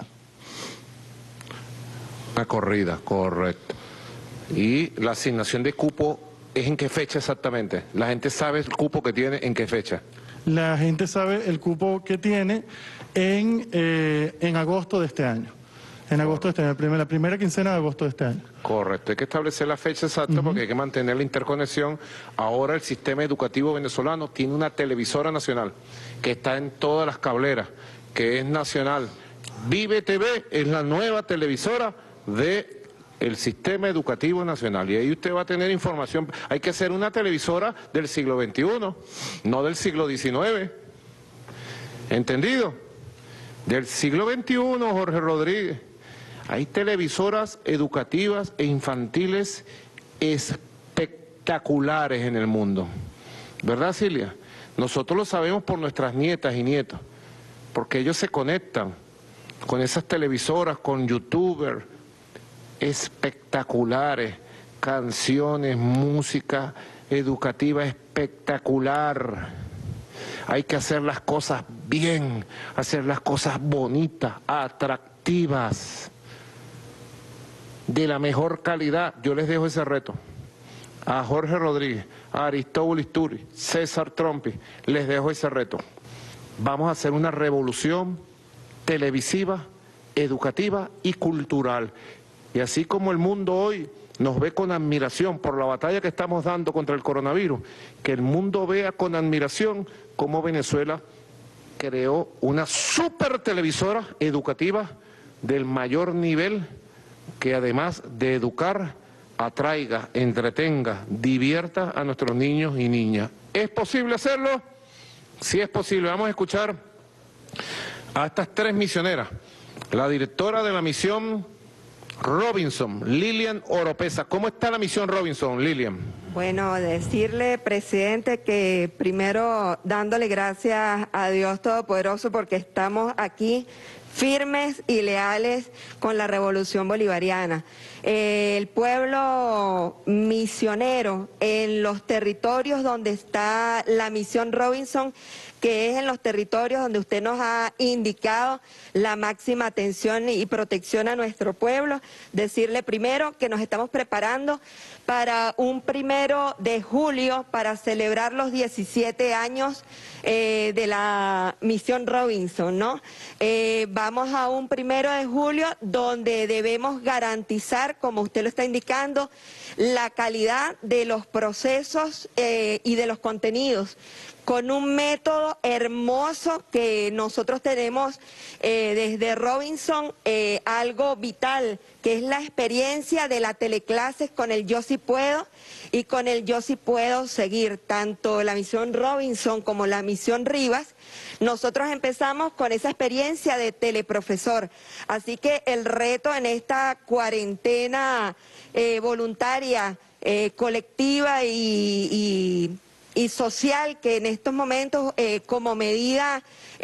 Una corrida, correcto. ¿Y la asignación de cupo es en qué fecha exactamente? ¿La gente sabe el cupo que tiene en qué fecha? La gente sabe el cupo que tiene en, eh, en agosto de este año. En agosto de este año, la primera, la primera quincena de agosto de este año. Correcto, hay que establecer la fecha exacta porque hay que mantener la interconexión. Ahora el sistema educativo venezolano tiene una televisora nacional que está en todas las cableras, que es nacional. Vive T V es la nueva televisora de el sistema educativo nacional y ahí usted va a tener información. Hay que hacer una televisora del siglo veintiuno, no del siglo diecinueve. ¿Entendido? Del siglo veintiuno, Jorge Rodríguez. Hay televisoras educativas e infantiles espectaculares en el mundo. ¿Verdad, Cilia? Nosotros lo sabemos por nuestras nietas y nietos, porque ellos se conectan con esas televisoras, con youtubers espectaculares, canciones, música educativa espectacular. Hay que hacer las cosas bien, hacer las cosas bonitas, atractivas, de la mejor calidad. Yo les dejo ese reto a Jorge Rodríguez, a Aristóbulo Isturi, César Trompi, les dejo ese reto. Vamos a hacer una revolución televisiva, educativa y cultural. Y así como el mundo hoy nos ve con admiración por la batalla que estamos dando contra el coronavirus, que el mundo vea con admiración cómo Venezuela creó una super televisora educativa del mayor nivel, que además de educar, atraiga, entretenga, divierta a nuestros niños y niñas. ¿Es posible hacerlo? Sí es posible. Vamos a escuchar a estas tres misioneras. La directora de la misión Robinson, Lilian Oropesa. ¿Cómo está la misión Robinson, Lilian? Bueno, decirle, presidente, que primero dándole gracias a Dios Todopoderoso porque estamos aquí firmes y leales con la revolución bolivariana. Eh, el pueblo misionero en los territorios donde está la misión Robinson, que es en los territorios donde usted nos ha indicado la máxima atención y protección a nuestro pueblo. Decirle primero que nos estamos preparando para un primero de julio para celebrar los diecisiete años eh, de la misión Robinson, ¿no? Eh, vamos a un primero de julio donde debemos garantizar, como usted lo está indicando, la calidad de los procesos eh, y de los contenidos, con un método hermoso que nosotros tenemos eh, desde Robinson, eh, algo vital, que es la experiencia de la teleclases con el Yo Sí Puedo y con el Yo Sí Puedo Seguir, tanto la misión Robinson como la misión Rivas. Nosotros empezamos con esa experiencia de teleprofesor, así que el reto en esta cuarentena eh, voluntaria, eh, colectiva y... y y social que en estos momentos eh, como medida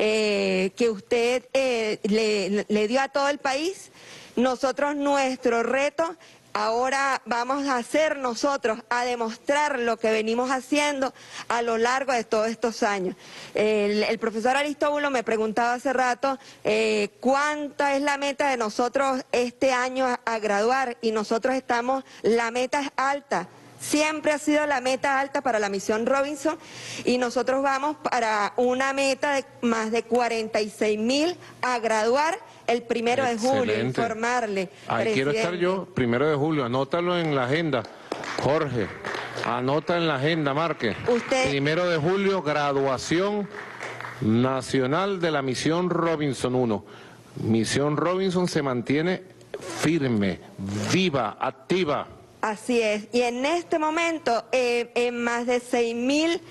eh, que usted eh, le, le dio a todo el país, nosotros nuestro reto ahora vamos a hacer nosotros, a demostrar lo que venimos haciendo a lo largo de todos estos años. El, el profesor Aristóbulo me preguntaba hace rato eh, cuánta es la meta de nosotros este año a, a graduar y nosotros estamos, la meta es alta. Siempre ha sido la meta alta para la misión Robinson y nosotros vamos para una meta de más de cuarenta y seis mil a graduar el primero de julio, Excelente. informarle. Ahí quiero estar yo, primero de julio, anótalo en la agenda. Jorge, anota en la agenda, Márquez. Usted... Primero de julio, graduación nacional de la Misión Robinson uno. Misión Robinson se mantiene firme, viva, activa. Así es, y en este momento eh, en más de seis mil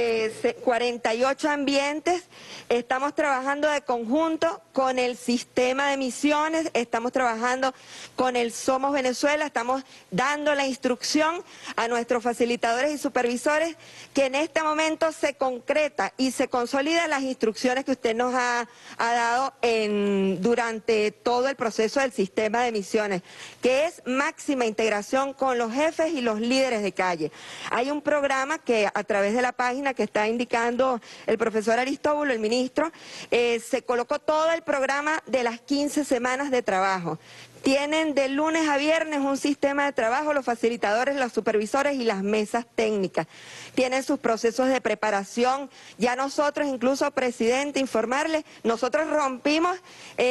cuarenta y ocho ambientes estamos trabajando de conjunto con el sistema de misiones, estamos trabajando con el Somos Venezuela, estamos dando la instrucción a nuestros facilitadores y supervisores que en este momento se concreta y se consolida las instrucciones que usted nos ha, ha dado en, durante todo el proceso del sistema de misiones, que es máxima integración con los jefes y los líderes de calle. Hay un programa que a través de la página que está indicando el profesor Aristóbulo, el ministro, eh, se colocó todo el programa de las quince semanas de trabajo. Tienen de lunes a viernes un sistema de trabajo, los facilitadores, los supervisores y las mesas técnicas. Tienen sus procesos de preparación. Ya nosotros, incluso, presidente, informarle, nosotros rompimos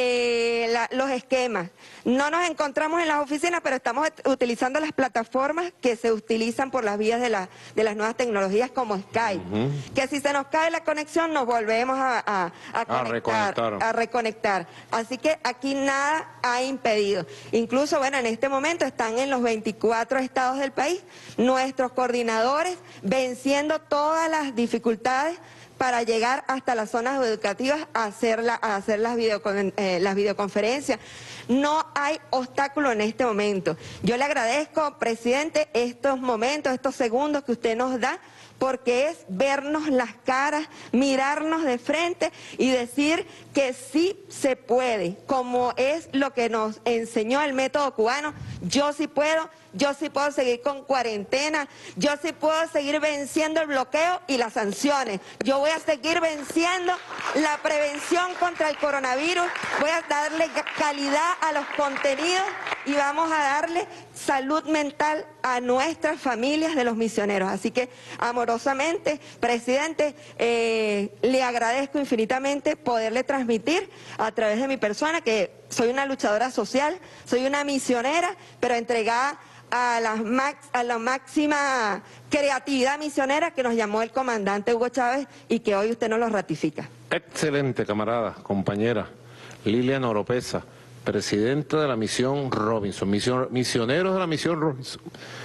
eh, la, los esquemas. No nos encontramos en las oficinas, pero estamos utilizando las plataformas que se utilizan por las vías de, la, de las nuevas tecnologías como Skype. Uh-huh. Que si se nos cae la conexión, nos volvemos a, a, a, conectar, a reconectar. a reconectar. Así que aquí nada ha impedido. Incluso, bueno, en este momento están en los veinticuatro estados del país nuestros coordinadores venciendo todas las dificultades para llegar hasta las zonas educativas a hacer, la, a hacer las, videocon, eh, las videoconferencias. No hay obstáculo en este momento. Yo le agradezco, presidente, estos momentos, estos segundos que usted nos da, porque es vernos las caras, mirarnos de frente y decir que sí se puede, como es lo que nos enseñó el método cubano. Yo sí puedo, yo sí puedo seguir con cuarentena, yo sí puedo seguir venciendo el bloqueo y las sanciones, yo voy a seguir venciendo la prevención contra el coronavirus, voy a darle calidad a los contenidos y vamos a darle salud mental a nuestras familias de los misioneros. Así que, amorosamente, presidente, eh, le agradezco infinitamente poderle transmitir a través de mi persona que soy una luchadora social, soy una misionera, pero entregada a la, max, a la máxima creatividad misionera que nos llamó el comandante Hugo Chávez y que hoy usted nos lo ratifica. Excelente, camarada, compañera Lilian Oropesa, presidenta de la misión Robinson, misión, misioneros de la misión Robinson.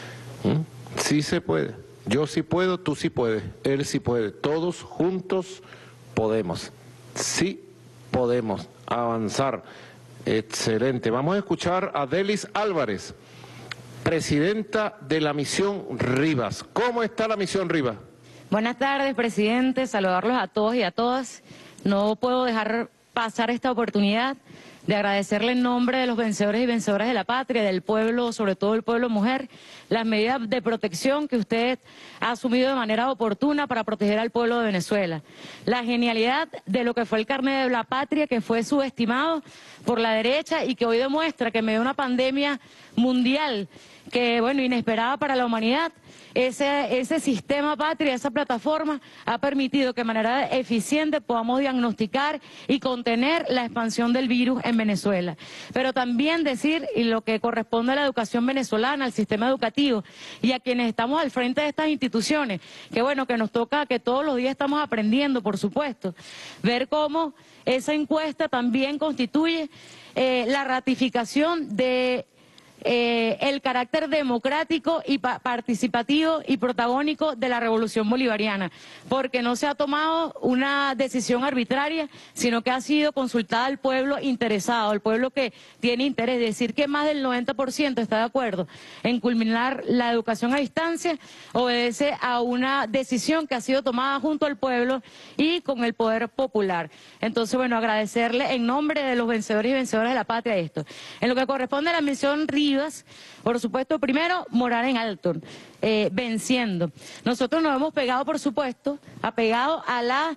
¿Mm? Sí se puede, yo sí puedo, tú sí puedes, él sí puede, todos juntos podemos, sí podemos avanzar. Excelente, vamos a escuchar a Delis Álvarez, presidenta de la misión Rivas. ¿Cómo está la misión Rivas? Buenas tardes, presidente, saludarlos a todos y a todas. No puedo dejar pasar esta oportunidad de agradecerle en nombre de los vencedores y vencedoras de la patria, del pueblo, sobre todo el pueblo mujer, las medidas de protección que usted ha asumido de manera oportuna para proteger al pueblo de Venezuela. La genialidad de lo que fue el carnet de la patria, que fue subestimado por la derecha y que hoy demuestra que en medio de una pandemia mundial, que bueno, inesperada para la humanidad, ese, ese sistema patria, esa plataforma ha permitido que de manera eficiente podamos diagnosticar y contener la expansión del virus en Venezuela. Pero también decir, y lo que corresponde a la educación venezolana, al sistema educativo y a quienes estamos al frente de estas instituciones, que bueno, que nos toca, que todos los días estamos aprendiendo, por supuesto, ver cómo esa encuesta también constituye eh, la ratificación de Eh, el carácter democrático y pa participativo y protagónico de la revolución bolivariana, porque no se ha tomado una decisión arbitraria, sino que ha sido consultada al pueblo interesado, al pueblo que tiene interés. Decir que más del noventa por ciento está de acuerdo en culminar la educación a distancia obedece a una decisión que ha sido tomada junto al pueblo y con el poder popular. Entonces, bueno, agradecerle en nombre de los vencedores y vencedoras de la patria esto. En lo que corresponde a la misión Rivas, por supuesto, primero, morar en alto, eh, venciendo. Nosotros nos hemos pegado, por supuesto, apegado a la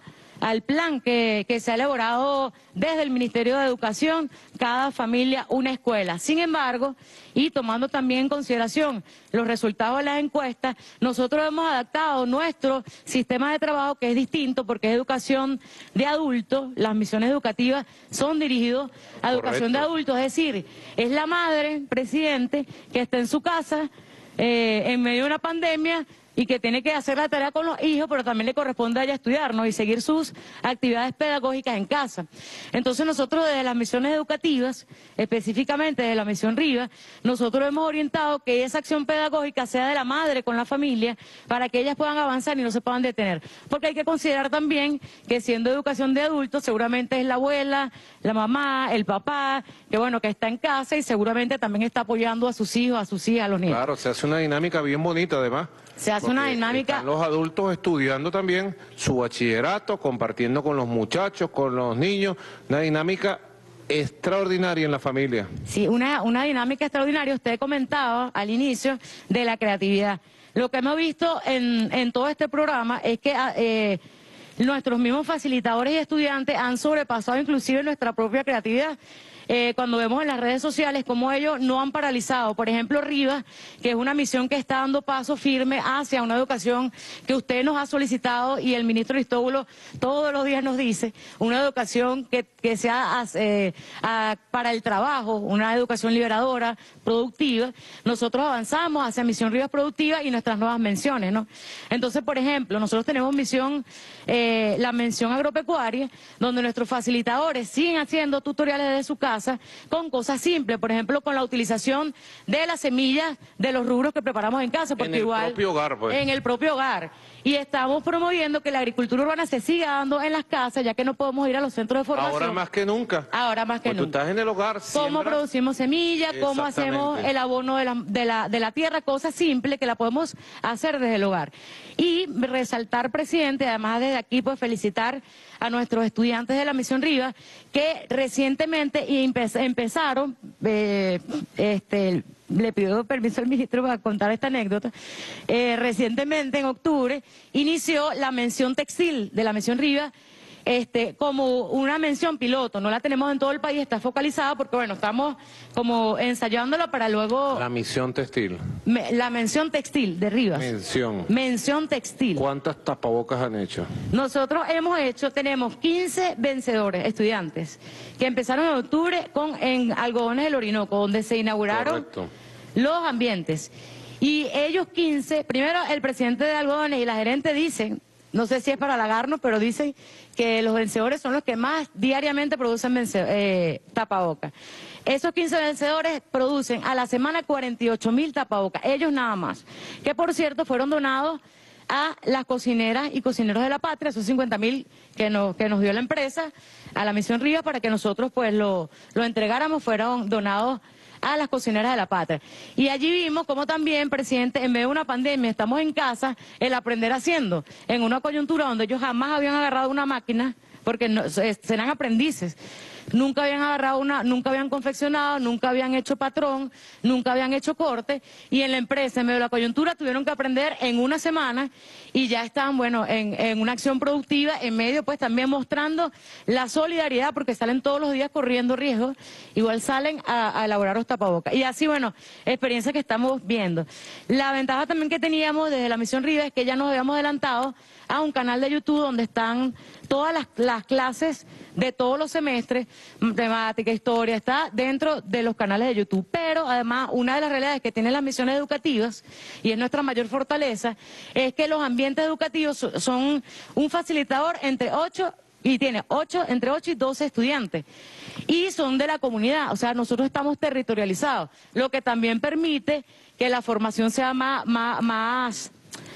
al plan que, que se ha elaborado desde el Ministerio de Educación, cada familia una escuela. Sin embargo, y tomando también en consideración los resultados de las encuestas, nosotros hemos adaptado nuestro sistema de trabajo, que es distinto porque es educación de adultos. Las misiones educativas son dirigidas a educación de adultos, es decir, es la madre, presidente, que está en su casa eh, en medio de una pandemia y que tiene que hacer la tarea con los hijos, pero también le corresponde a ella estudiar, ¿no? Y seguir sus actividades pedagógicas en casa. Entonces nosotros desde las misiones educativas, específicamente desde la misión Rivas, nosotros hemos orientado que esa acción pedagógica sea de la madre con la familia para que ellas puedan avanzar y no se puedan detener. Porque hay que considerar también que siendo educación de adultos, seguramente es la abuela, la mamá, el papá, que bueno, que está en casa y seguramente también está apoyando a sus hijos, a sus hijas, a los niños. Claro, se hace una dinámica bien bonita además. Se hace una dinámica. Están los adultos estudiando también su bachillerato, compartiendo con los muchachos, con los niños, una dinámica extraordinaria en la familia. Sí, una, una dinámica extraordinaria. Usted comentaba al inicio de la creatividad. Lo que hemos visto en, en todo este programa es que eh, nuestros mismos facilitadores y estudiantes han sobrepasado inclusive nuestra propia creatividad. Eh, cuando vemos en las redes sociales cómo ellos no han paralizado. Por ejemplo, Rivas, que es una misión que está dando paso firme hacia una educación que usted nos ha solicitado y el ministro Aristóbulo todos los días nos dice, una educación que, que sea eh, a, para el trabajo, una educación liberadora, productiva. Nosotros avanzamos hacia Misión Rivas Productiva y nuestras nuevas menciones, ¿no? Entonces, por ejemplo, nosotros tenemos misión, eh, la mención agropecuaria, donde nuestros facilitadores siguen haciendo tutoriales desde su casa, con cosas simples, por ejemplo, con la utilización de las semillas de los rubros que preparamos en casa, porque en el igual propio hogar, pues. en el propio hogar. Y estamos promoviendo que la agricultura urbana se siga dando en las casas, ya que no podemos ir a los centros de formación. Ahora más que nunca. Ahora más que pues nunca. Tú estás en el hogar, Cómo siembra. producimos semillas, cómo hacemos el abono de la, de, la, de la tierra, cosas simples que la podemos hacer desde el hogar. Y resaltar, presidente, además desde aquí, pues felicitar a nuestros estudiantes de la Misión Rivas, que recientemente empezaron, eh, este, le pido permiso al ministro para contar esta anécdota, eh, recientemente en octubre inició la mención textil de la Misión Rivas, Este, como una mención piloto. No la tenemos en todo el país, está focalizada porque, bueno, estamos como ensayándola para luego... La misión textil. Me, la mención textil de Rivas. Mención. Mención textil. ¿Cuántas tapabocas han hecho? Nosotros hemos hecho, tenemos quince vencedores, estudiantes, que empezaron en octubre con en Algodones del Orinoco, donde se inauguraron Correcto. los ambientes. Y ellos quince, primero el presidente de Algodones y la gerente dicen, no sé si es para halagarnos, pero dicen que los vencedores son los que más diariamente producen eh, tapabocas. Esos quince vencedores producen a la semana cuarenta y ocho mil tapabocas, ellos nada más, que por cierto fueron donados a las cocineras y cocineros de la patria, esos cincuenta mil que nos, que nos dio la empresa, a la Misión Rivas, para que nosotros pues lo, lo entregáramos, fueron donados a las cocineras de la patria. Y allí vimos como también, presidente, en medio de una pandemia, estamos en casa, el aprender haciendo, en una coyuntura donde ellos jamás habían agarrado una máquina, porque no, serán aprendices, nunca habían agarrado una, nunca habían confeccionado, nunca habían hecho patrón, nunca habían hecho corte, y en la empresa, en medio de la coyuntura, tuvieron que aprender en una semana y ya están, bueno, en, en una acción productiva, en medio, pues también mostrando la solidaridad, porque salen todos los días corriendo riesgos, igual salen a, a elaborar los tapabocas. Y así, bueno, experiencia que estamos viendo. La ventaja también que teníamos desde la Misión Rivas es que ya nos habíamos adelantado a un canal de YouTube donde están todas las, las clases de todos los semestres, temática, historia, está dentro de los canales de YouTube. Pero además, una de las realidades que tienen las misiones educativas, y es nuestra mayor fortaleza, es que los ambientes educativos son un facilitador entre ocho y tiene ocho, entre ocho y doce estudiantes. Y son de la comunidad, o sea, nosotros estamos territorializados, lo que también permite que la formación sea más... más, más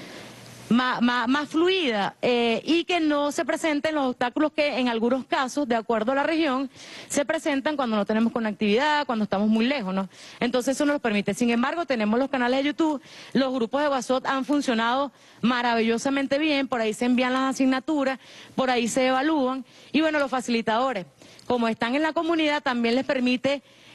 Más, más, más fluida eh, y que no se presenten los obstáculos que en algunos casos, de acuerdo a la región, se presentan cuando no tenemos conectividad, cuando estamos muy lejos, ¿no? Entonces eso nos lo permite. Sin embargo, tenemos los canales de YouTube, los grupos de WhatsApp han funcionado maravillosamente bien, por ahí se envían las asignaturas, por ahí se evalúan y bueno, los facilitadores, como están en la comunidad, también les permite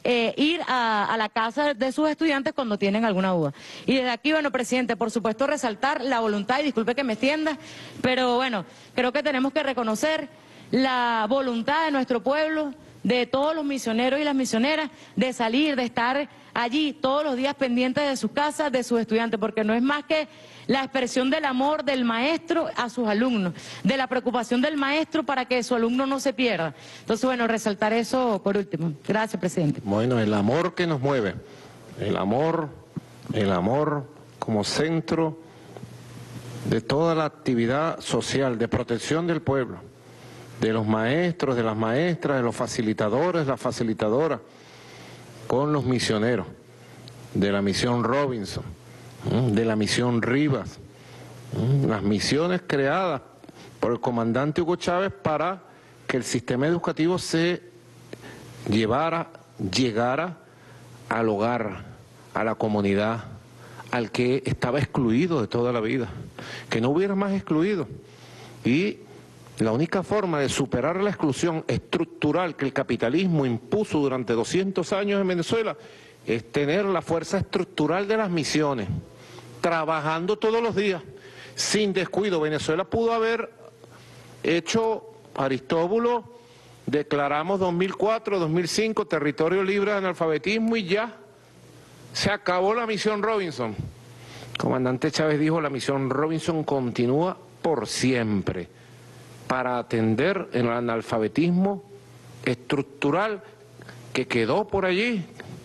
eh, ir a, a la casa de sus estudiantes cuando tienen alguna duda. Y desde aquí, bueno, presidente, por supuesto resaltar la voluntad, y disculpe que me extienda, pero bueno, creo que tenemos que reconocer la voluntad de nuestro pueblo, de todos los misioneros y las misioneras, de salir, de estar allí todos los días pendientes de sus casas, de sus estudiantes, porque no es más que la expresión del amor del maestro a sus alumnos, de la preocupación del maestro para que su alumno no se pierda. Entonces, bueno, resaltar eso por último. Gracias, presidente. Bueno, el amor que nos mueve, el amor, el amor como centro de toda la actividad social, de protección del pueblo, de los maestros, de las maestras, de los facilitadores, las facilitadoras, con los misioneros, de la misión Robinson, de la misión Rivas, las misiones creadas por el comandante Hugo Chávez para que el sistema educativo se llevara, llegara al hogar, a la comunidad, al que estaba excluido de toda la vida, que no hubiera más excluido. Y la única forma de superar la exclusión estructural que el capitalismo impuso durante doscientos años en Venezuela es tener la fuerza estructural de las misiones, trabajando todos los días, sin descuido. Venezuela pudo haber hecho, Aristóbulo, declaramos dos mil cuatro, dos mil cinco, territorio libre de analfabetismo y ya, se acabó la misión Robinson. El comandante Chávez dijo, la misión Robinson continúa por siempre, para atender el analfabetismo estructural que quedó por allí,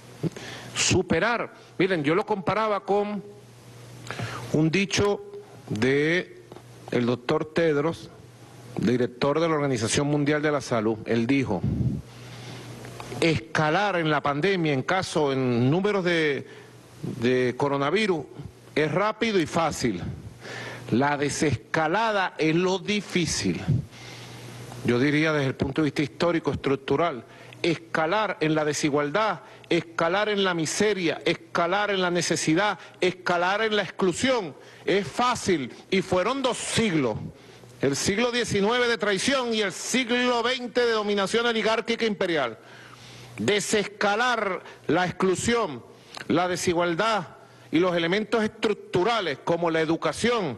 superar. Miren, yo lo comparaba con un dicho de el doctor Tedros, director de la Organización Mundial de la Salud. Él dijo, escalar en la pandemia, en caso, en números de, de coronavirus, es rápido y fácil. La desescalada es lo difícil. Yo diría desde el punto de vista histórico, estructural, escalar en la desigualdad, escalar en la miseria, escalar en la necesidad, escalar en la exclusión, es fácil, y fueron dos siglos, el siglo diecinueve de traición y el siglo veinte de dominación oligárquica imperial. Desescalar la exclusión, la desigualdad y los elementos estructurales como la educación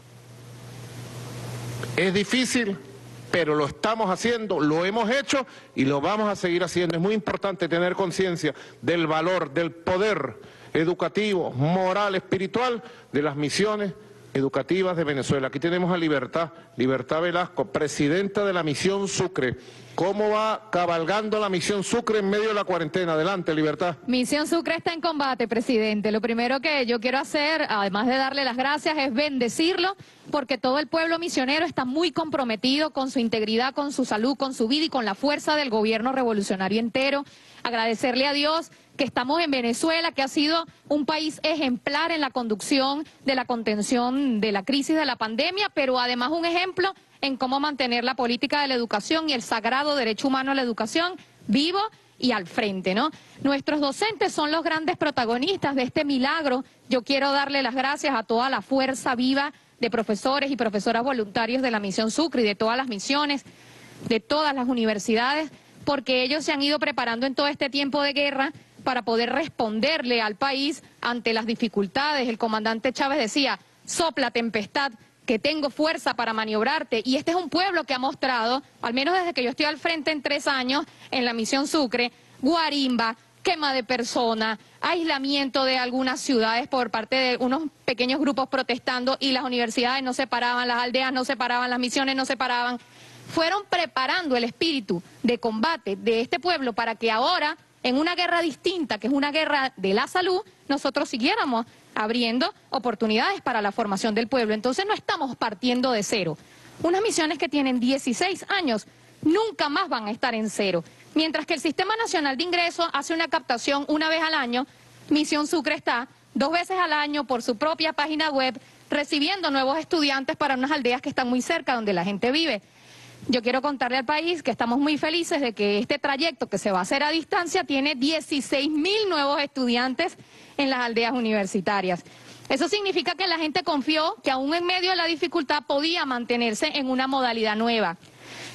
es difícil, pero lo estamos haciendo, lo hemos hecho y lo vamos a seguir haciendo. Es muy importante tener conciencia del valor, del poder educativo, moral, espiritual de las misiones educativas de Venezuela. Aquí tenemos a Libertad, Libertad Velasco, presidenta de la misión Sucre. ¿Cómo va cabalgando la misión Sucre en medio de la cuarentena? Adelante, Libertad. Misión Sucre está en combate, presidente. Lo primero que yo quiero hacer, además de darle las gracias, es bendecirlo, porque todo el pueblo misionero está muy comprometido con su integridad, con su salud, con su vida y con la fuerza del gobierno revolucionario entero. Agradecerle a Dios que estamos en Venezuela, que ha sido un país ejemplar en la conducción de la contención de la crisis de la pandemia, pero además un ejemplo en cómo mantener la política de la educación y el sagrado derecho humano a la educación vivo y al frente, ¿no? Nuestros docentes son los grandes protagonistas de este milagro. Yo quiero darle las gracias a toda la fuerza viva de profesores y profesoras voluntarios de la misión Sucre y de todas las misiones, de todas las universidades, porque ellos se han ido preparando en todo este tiempo de guerra para poder responderle al país ante las dificultades. El comandante Chávez decía, sopla tempestad, que tengo fuerza para maniobrarte, y este es un pueblo que ha mostrado, al menos desde que yo estoy al frente en tres años en la misión Sucre, guarimba, quema de personas, aislamiento de algunas ciudades por parte de unos pequeños grupos protestando, y las universidades no se paraban, las aldeas no se paraban, las misiones no se paraban. Fueron preparando el espíritu de combate de este pueblo para que ahora, en una guerra distinta, que es una guerra de la salud, nosotros siguiéramos abriendo oportunidades para la formación del pueblo. Entonces no estamos partiendo de cero. Unas misiones que tienen dieciséis años nunca más van a estar en cero. Mientras que el Sistema Nacional de Ingresos hace una captación una vez al año, Misión Sucre está dos veces al año por su propia página web recibiendo nuevos estudiantes para unas aldeas que están muy cerca donde la gente vive. Yo quiero contarle al país que estamos muy felices de que este trayecto que se va a hacer a distancia tiene dieciséis mil nuevos estudiantes en las aldeas universitarias. Eso significa que la gente confió que aún en medio de la dificultad podía mantenerse en una modalidad nueva.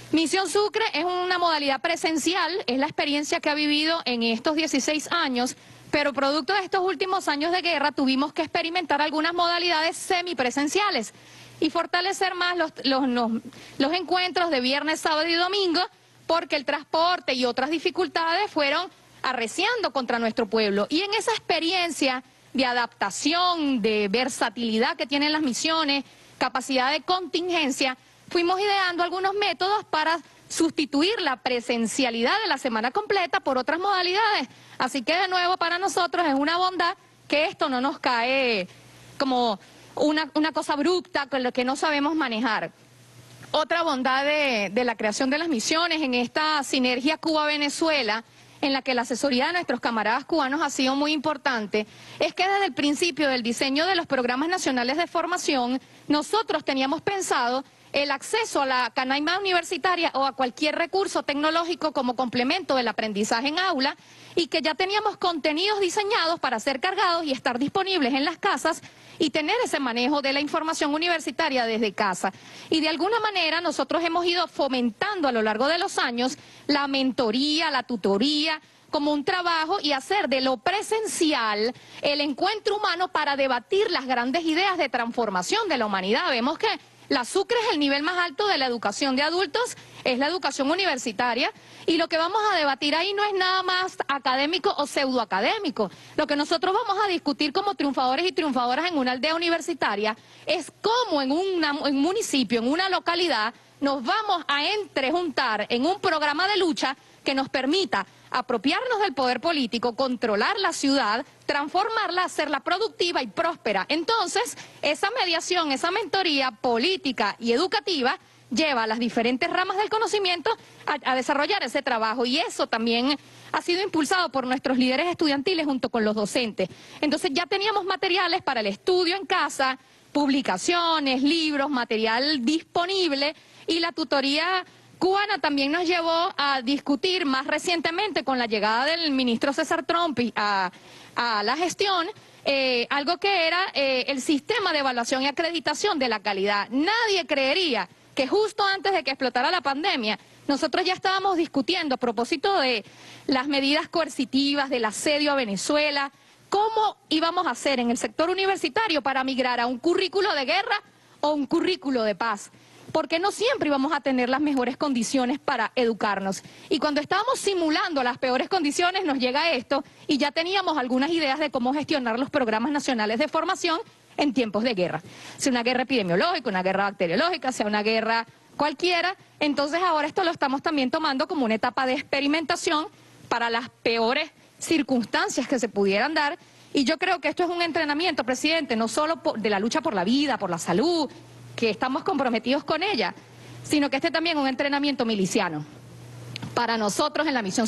Misión Sucre es una modalidad presencial, es la experiencia que ha vivido en estos dieciséis años, pero producto de estos últimos años de guerra tuvimos que experimentar algunas modalidades semipresenciales y fortalecer más los, los, los, los encuentros de viernes, sábado y domingo, porque el transporte y otras dificultades fueron arreciando contra nuestro pueblo. Y en esa experiencia de adaptación, de versatilidad que tienen las misiones, capacidad de contingencia, fuimos ideando algunos métodos para sustituir la presencialidad de la semana completa por otras modalidades. Así que de nuevo para nosotros es una bondad que esto no nos cae como una, una cosa abrupta con lo que no sabemos manejar. Otra bondad de, de la creación de las misiones en esta sinergia Cuba-Venezuela, en la que la asesoría de nuestros camaradas cubanos ha sido muy importante, es que desde el principio del diseño de los programas nacionales de formación, nosotros teníamos pensado el acceso a la canaima universitaria o a cualquier recurso tecnológico como complemento del aprendizaje en aula, y que ya teníamos contenidos diseñados para ser cargados y estar disponibles en las casas y tener ese manejo de la información universitaria desde casa. Y de alguna manera nosotros hemos ido fomentando a lo largo de los años la mentoría, la tutoría, como un trabajo, y hacer de lo presencial el encuentro humano para debatir las grandes ideas de transformación de la humanidad. Vemos que la Sucre es el nivel más alto de la educación de adultos, es la educación universitaria, y lo que vamos a debatir ahí no es nada más académico o pseudoacadémico. Lo que nosotros vamos a discutir como triunfadores y triunfadoras en una aldea universitaria es cómo en, una, en un municipio, en una localidad, nos vamos a entrejuntar en un programa de lucha que nos permita apropiarnos del poder político, controlar la ciudad, transformarla, hacerla productiva y próspera. Entonces, esa mediación, esa mentoría política y educativa lleva a las diferentes ramas del conocimiento a, a desarrollar ese trabajo, y eso también ha sido impulsado por nuestros líderes estudiantiles junto con los docentes. Entonces ya teníamos materiales para el estudio en casa, publicaciones, libros, material disponible, y la tutoría cubana también nos llevó a discutir más recientemente con la llegada del ministro César Trompi a, a la gestión, eh, algo que era eh, el sistema de evaluación y acreditación de la calidad. Nadie creería que justo antes de que explotara la pandemia, nosotros ya estábamos discutiendo a propósito de las medidas coercitivas, del asedio a Venezuela, cómo íbamos a hacer en el sector universitario para migrar a un currículo de guerra o un currículo de paz, porque no siempre íbamos a tener las mejores condiciones para educarnos. Y cuando estábamos simulando las peores condiciones nos llega esto, y ya teníamos algunas ideas de cómo gestionar los programas nacionales de formación en tiempos de guerra. Sea una guerra epidemiológica, una guerra bacteriológica, sea una guerra cualquiera. Entonces ahora esto lo estamos también tomando como una etapa de experimentación para las peores circunstancias que se pudieran dar. Y yo creo que esto es un entrenamiento, presidente, no solo por, de la lucha por la vida, por la salud, que estamos comprometidos con ella, sino que este también es un entrenamiento miliciano. Para nosotros en la misión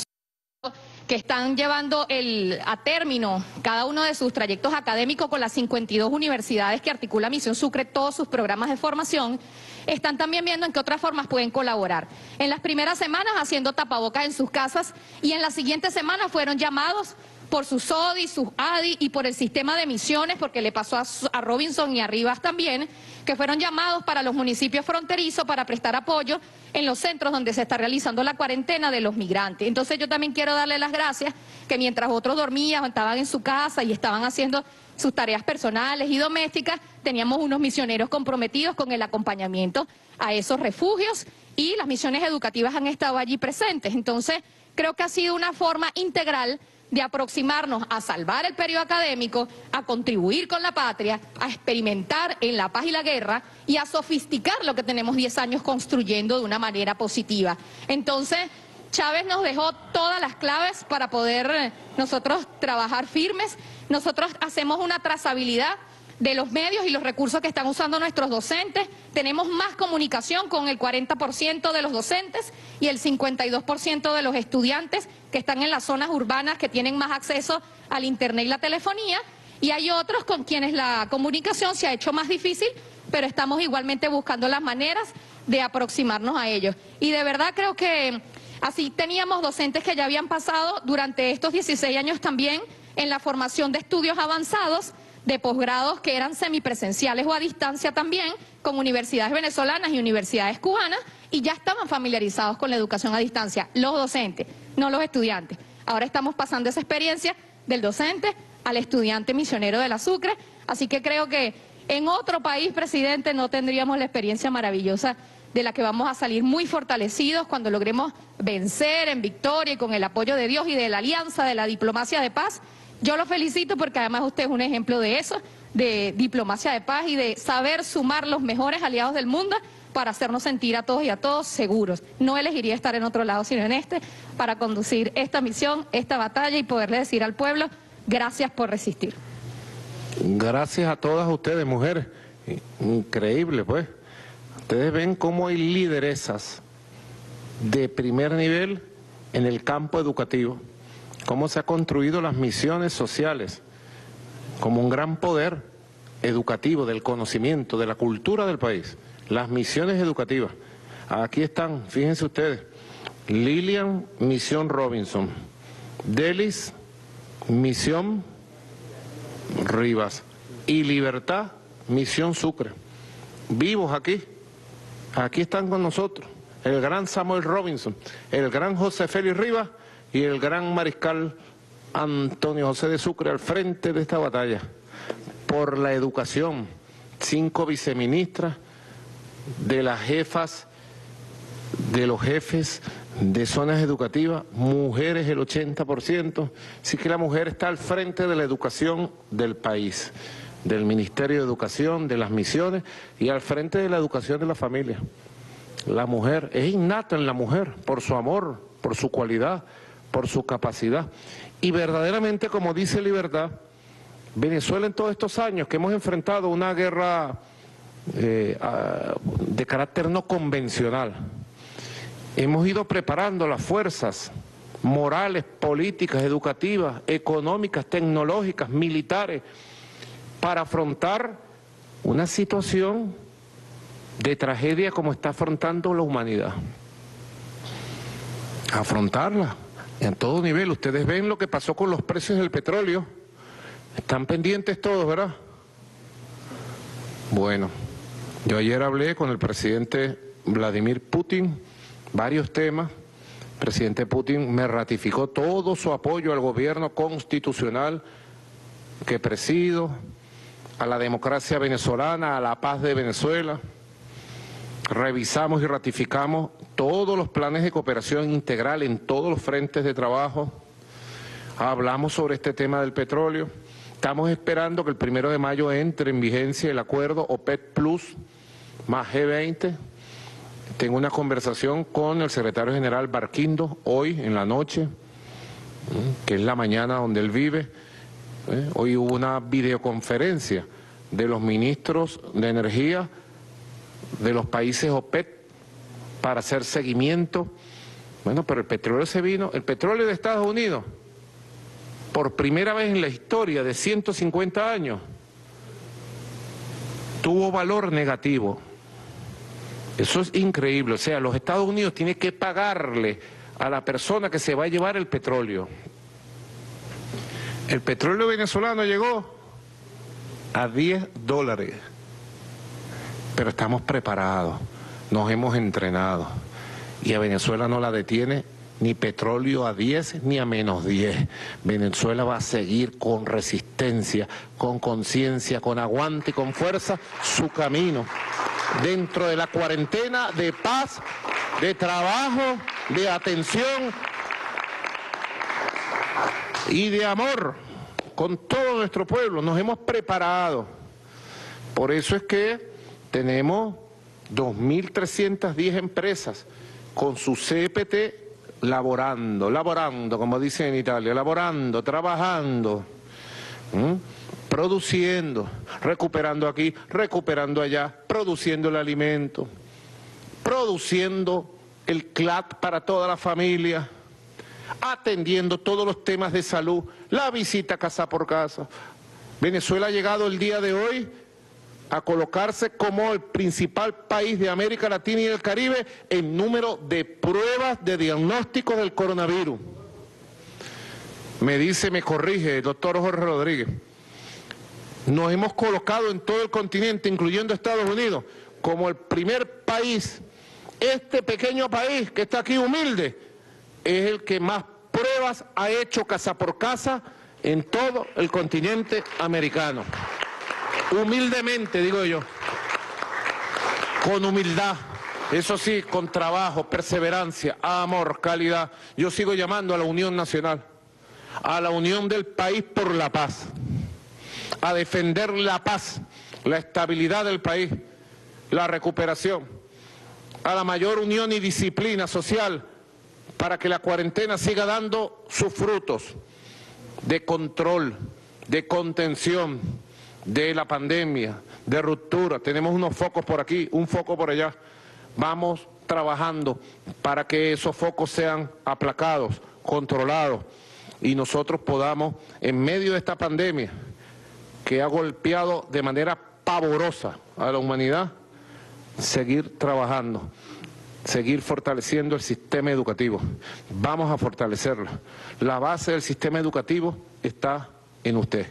que están llevando el, a término cada uno de sus trayectos académicos con las cincuenta y dos universidades que articula Misión Sucre, todos sus programas de formación, están también viendo en qué otras formas pueden colaborar. En las primeras semanas haciendo tapabocas en sus casas, y en las siguientes semanas fueron llamados por sus O D I, sus A D I y por el sistema de misiones, porque le pasó a, a Robinson y a Rivas también, que fueron llamados para los municipios fronterizos para prestar apoyo en los centros donde se está realizando la cuarentena de los migrantes. Entonces yo también quiero darle las gracias, que mientras otros dormían, estaban en su casa y estaban haciendo sus tareas personales y domésticas, teníamos unos misioneros comprometidos con el acompañamiento a esos refugios, y las misiones educativas han estado allí presentes. Entonces creo que ha sido una forma integral de aproximarnos a salvar el periodo académico, a contribuir con la patria, a experimentar en la paz y la guerra, y a sofisticar lo que tenemos diez años construyendo de una manera positiva. Entonces, Chávez nos dejó todas las claves para poder nosotros trabajar firmes. Nosotros hacemos una trazabilidad de los medios y los recursos que están usando nuestros docentes. Tenemos más comunicación con el cuarenta por ciento de los docentes y el cincuenta y dos por ciento de los estudiantes que están en las zonas urbanas, que tienen más acceso al internet y la telefonía, y hay otros con quienes la comunicación se ha hecho más difícil, pero estamos igualmente buscando las maneras de aproximarnos a ellos. Y de verdad creo que así teníamos docentes que ya habían pasado durante estos dieciséis años también en la formación de estudios avanzados de posgrados que eran semipresenciales o a distancia también, con universidades venezolanas y universidades cubanas, y ya estaban familiarizados con la educación a distancia, los docentes, no los estudiantes. Ahora estamos pasando esa experiencia del docente al estudiante misionero de la Sucre, así que creo que en otro país, presidente, no tendríamos la experiencia maravillosa de la que vamos a salir muy fortalecidos cuando logremos vencer en victoria y con el apoyo de Dios y de la alianza de la diplomacia de paz. Yo lo felicito porque además usted es un ejemplo de eso, de diplomacia de paz y de saber sumar los mejores aliados del mundo para hacernos sentir a todos y a todos seguros. No elegiría estar en otro lado sino en este para conducir esta misión, esta batalla y poderle decir al pueblo, gracias por resistir. Gracias a todas ustedes, mujeres. Increíble, pues. Ustedes ven cómo hay lideresas de primer nivel en el campo educativo, cómo se han construido las misiones sociales como un gran poder educativo del conocimiento, de la cultura del país. Las misiones educativas. Aquí están, fíjense ustedes, Lilian, Misión Robinson, Delis, Misión Rivas y Libertad, Misión Sucre. Vivos aquí, aquí están con nosotros, el gran Samuel Robinson, el gran José Félix Rivas y el gran mariscal Antonio José de Sucre al frente de esta batalla por la educación. Cinco viceministras de las jefas, de los jefes de zonas educativas, mujeres el ochenta por ciento, así que la mujer está al frente de la educación del país, del Ministerio de Educación, de las misiones y al frente de la educación de la familia. La mujer es innata en la mujer, por su amor, por su cualidad, por su capacidad. Y verdaderamente, como dice Libertad, Venezuela en todos estos años que hemos enfrentado una guerra eh, de carácter no convencional, hemos ido preparando las fuerzas morales, políticas, educativas, económicas, tecnológicas, militares, para afrontar una situación de tragedia como está afrontando la humanidad. Afrontarla en todo nivel. Ustedes ven lo que pasó con los precios del petróleo. Están pendientes todos, ¿verdad? Bueno, yo ayer hablé con el presidente Vladimir Putin, varios temas. El presidente Putin me ratificó todo su apoyo al gobierno constitucional que presido, a la democracia venezolana, a la paz de Venezuela. Revisamos y ratificamos todos los planes de cooperación integral en todos los frentes de trabajo. Hablamos sobre este tema del petróleo. Estamos esperando que el primero de mayo entre en vigencia el acuerdo OPEC Plus más G veinte. Tengo una conversación con el secretario general Barquindo hoy en la noche, que es la mañana donde él vive. Hoy hubo una videoconferencia de los ministros de energía de los países OPEC para hacer seguimiento. Bueno, pero el petróleo se vino, el petróleo de Estados Unidos, por primera vez en la historia de ciento cincuenta años, tuvo valor negativo. Eso es increíble. O sea, los Estados Unidos tienen que pagarle a la persona que se va a llevar el petróleo. El petróleo venezolano llegó a diez dólares. Pero estamos preparados, nos hemos entrenado. Y a Venezuela no la detiene ni petróleo a diez ni a menos diez. Venezuela va a seguir con resistencia, con conciencia, con aguante y con fuerza su camino. Dentro de la cuarentena de paz, de trabajo, de atención y de amor con todo nuestro pueblo. Nos hemos preparado. Por eso es que tenemos dos mil trescientas diez empresas con su C P T laborando, laborando, como dicen en Italia, laborando, trabajando, ¿m? produciendo, recuperando aquí, recuperando allá, produciendo el alimento, produciendo el C L A T para toda la familia, atendiendo todos los temas de salud, la visita casa por casa. Venezuela ha llegado el día de hoy a colocarse como el principal país de América Latina y del Caribe en número de pruebas de diagnóstico del coronavirus. Me dice, me corrige el doctor Jorge Rodríguez, Nos hemos colocado en todo el continente, incluyendo Estados Unidos, como el primer país. Este pequeño país que está aquí humilde es el que más pruebas ha hecho casa por casa en todo el continente americano. Humildemente, digo yo, con humildad, eso sí, con trabajo, perseverancia, amor, calidad. Yo sigo llamando a la unión nacional, a la unión del país por la paz, a defender la paz, la estabilidad del país, la recuperación, a la mayor unión y disciplina social para que la cuarentena siga dando sus frutos de control, de contención de la pandemia, de ruptura. Tenemos unos focos por aquí, un foco por allá. Vamos trabajando para que esos focos sean aplacados, controlados, y nosotros podamos, en medio de esta pandemia que ha golpeado de manera pavorosa a la humanidad, seguir trabajando, seguir fortaleciendo el sistema educativo. Vamos a fortalecerlo. La base del sistema educativo está en usted.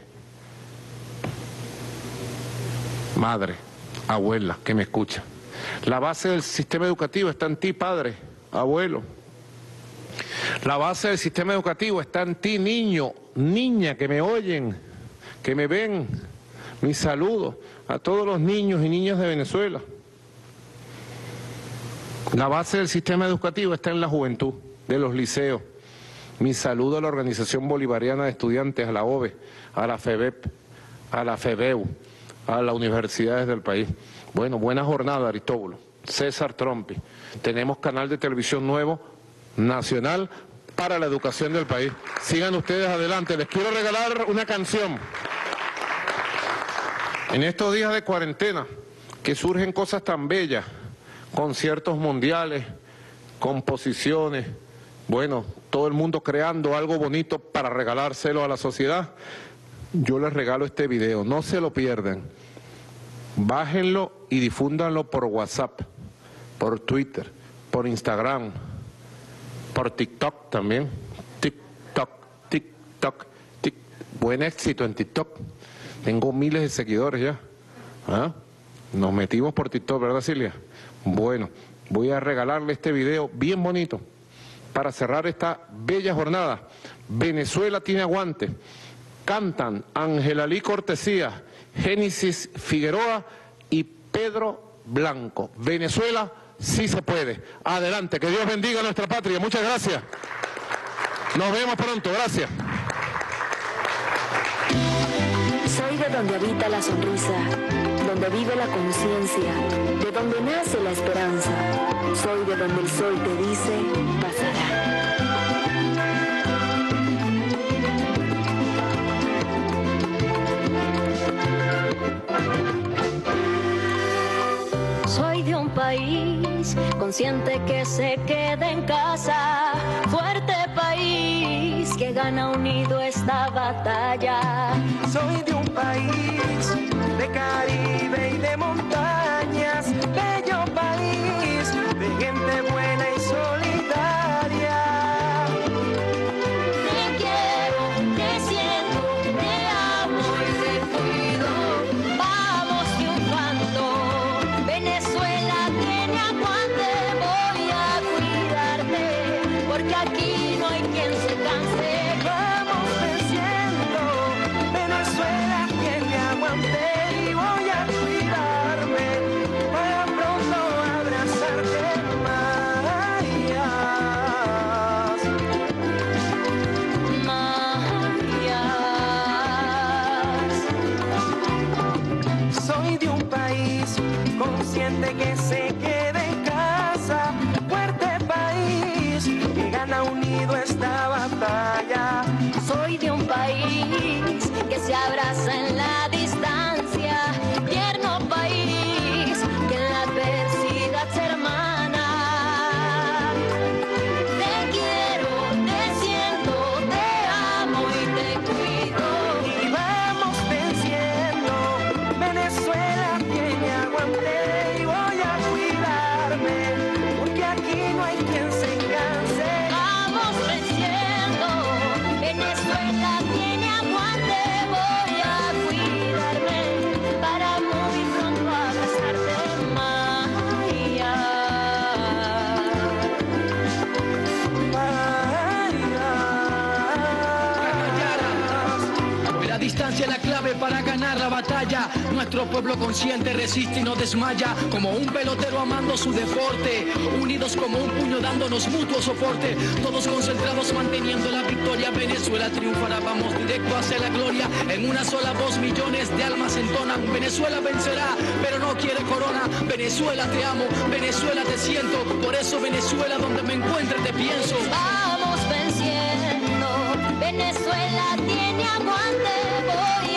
Madre, abuela, que me escucha. La base del sistema educativo está en ti, padre, abuelo. La base del sistema educativo está en ti, niño, niña, que me oyen, que me ven. Mi saludo a todos los niños y niñas de Venezuela. La base del sistema educativo está en la juventud, de los liceos. Mi saludo a la Organización Bolivariana de Estudiantes, a la O V E, a la FEBEP, a la FEBEU, a las universidades del país. Bueno, buena jornada, Aristóbulo. César Trompi. Tenemos canal de televisión nuevo, nacional, para la educación del país. Sigan ustedes adelante. Les quiero regalar una canción. En estos días de cuarentena, que surgen cosas tan bellas, conciertos mundiales, composiciones, bueno, todo el mundo creando algo bonito para regalárselo a la sociedad. Yo les regalo este video, no se lo pierdan. Bájenlo y difúndanlo por WhatsApp, por Twitter, por Instagram, por TikTok también. TikTok, TikTok, TikTok. Buen éxito en TikTok. Tengo miles de seguidores ya. ¿Ah? Nos metimos por TikTok, ¿verdad, Silvia? Bueno, voy a regalarle este video bien bonito para cerrar esta bella jornada. Venezuela tiene aguante. Cantan Ángela Lee Cortesía, Génesis Figueroa y Pedro Blanco. Venezuela sí se puede. Adelante, que Dios bendiga a nuestra patria. Muchas gracias. Nos vemos pronto. Gracias. Soy de donde habita la sonrisa, donde vive la conciencia, de donde nace la esperanza. Soy de donde el sol te dice, pasará. Soy de un país consciente que se queda en casa, fuerte país que gana unido esta batalla. Soy de un país de Caribe y de montañas, bello país de gente buena y solidaria. Te quiero, te siento, te amo y te cuido. Vamos triunfando. Venezuela tiene aguante, voy a cuidarte, porque aquí no hay quien se canse. Vamos venciendo. Venezuela tiene aguante y voy a cuidarme para pronto abrazarte más. Más. Soy de un país consciente que se queda en casa, fuerte país que gana unido esta batalla. Soy de un país que se abraza en la distancia, tierno país que en la adversidad se hermana. Te quiero, te siento, te amo y te cuido. Y vamos venciendo. Venezuela tiene aguante y voy a cuidarme, porque aquí no hay quien se canse. Vamos venciendo. Venezuela tiene aguante, voy a cuidar. perseverancia es la clave para ganar la batalla. Nuestro pueblo consciente resiste y no desmaya, como un pelotero amando su deporte, unidos como un puño dándonos mutuo soporte, todos concentrados manteniendo la victoria. Venezuela triunfará, vamos directo hacia la gloria. En una sola voz millones de almas entonan: Venezuela vencerá, pero no quiere corona. Venezuela te amo, Venezuela te siento, por eso Venezuela donde me encuentre te pienso. Vamos venciendo, Venezuela tiene aguante, voy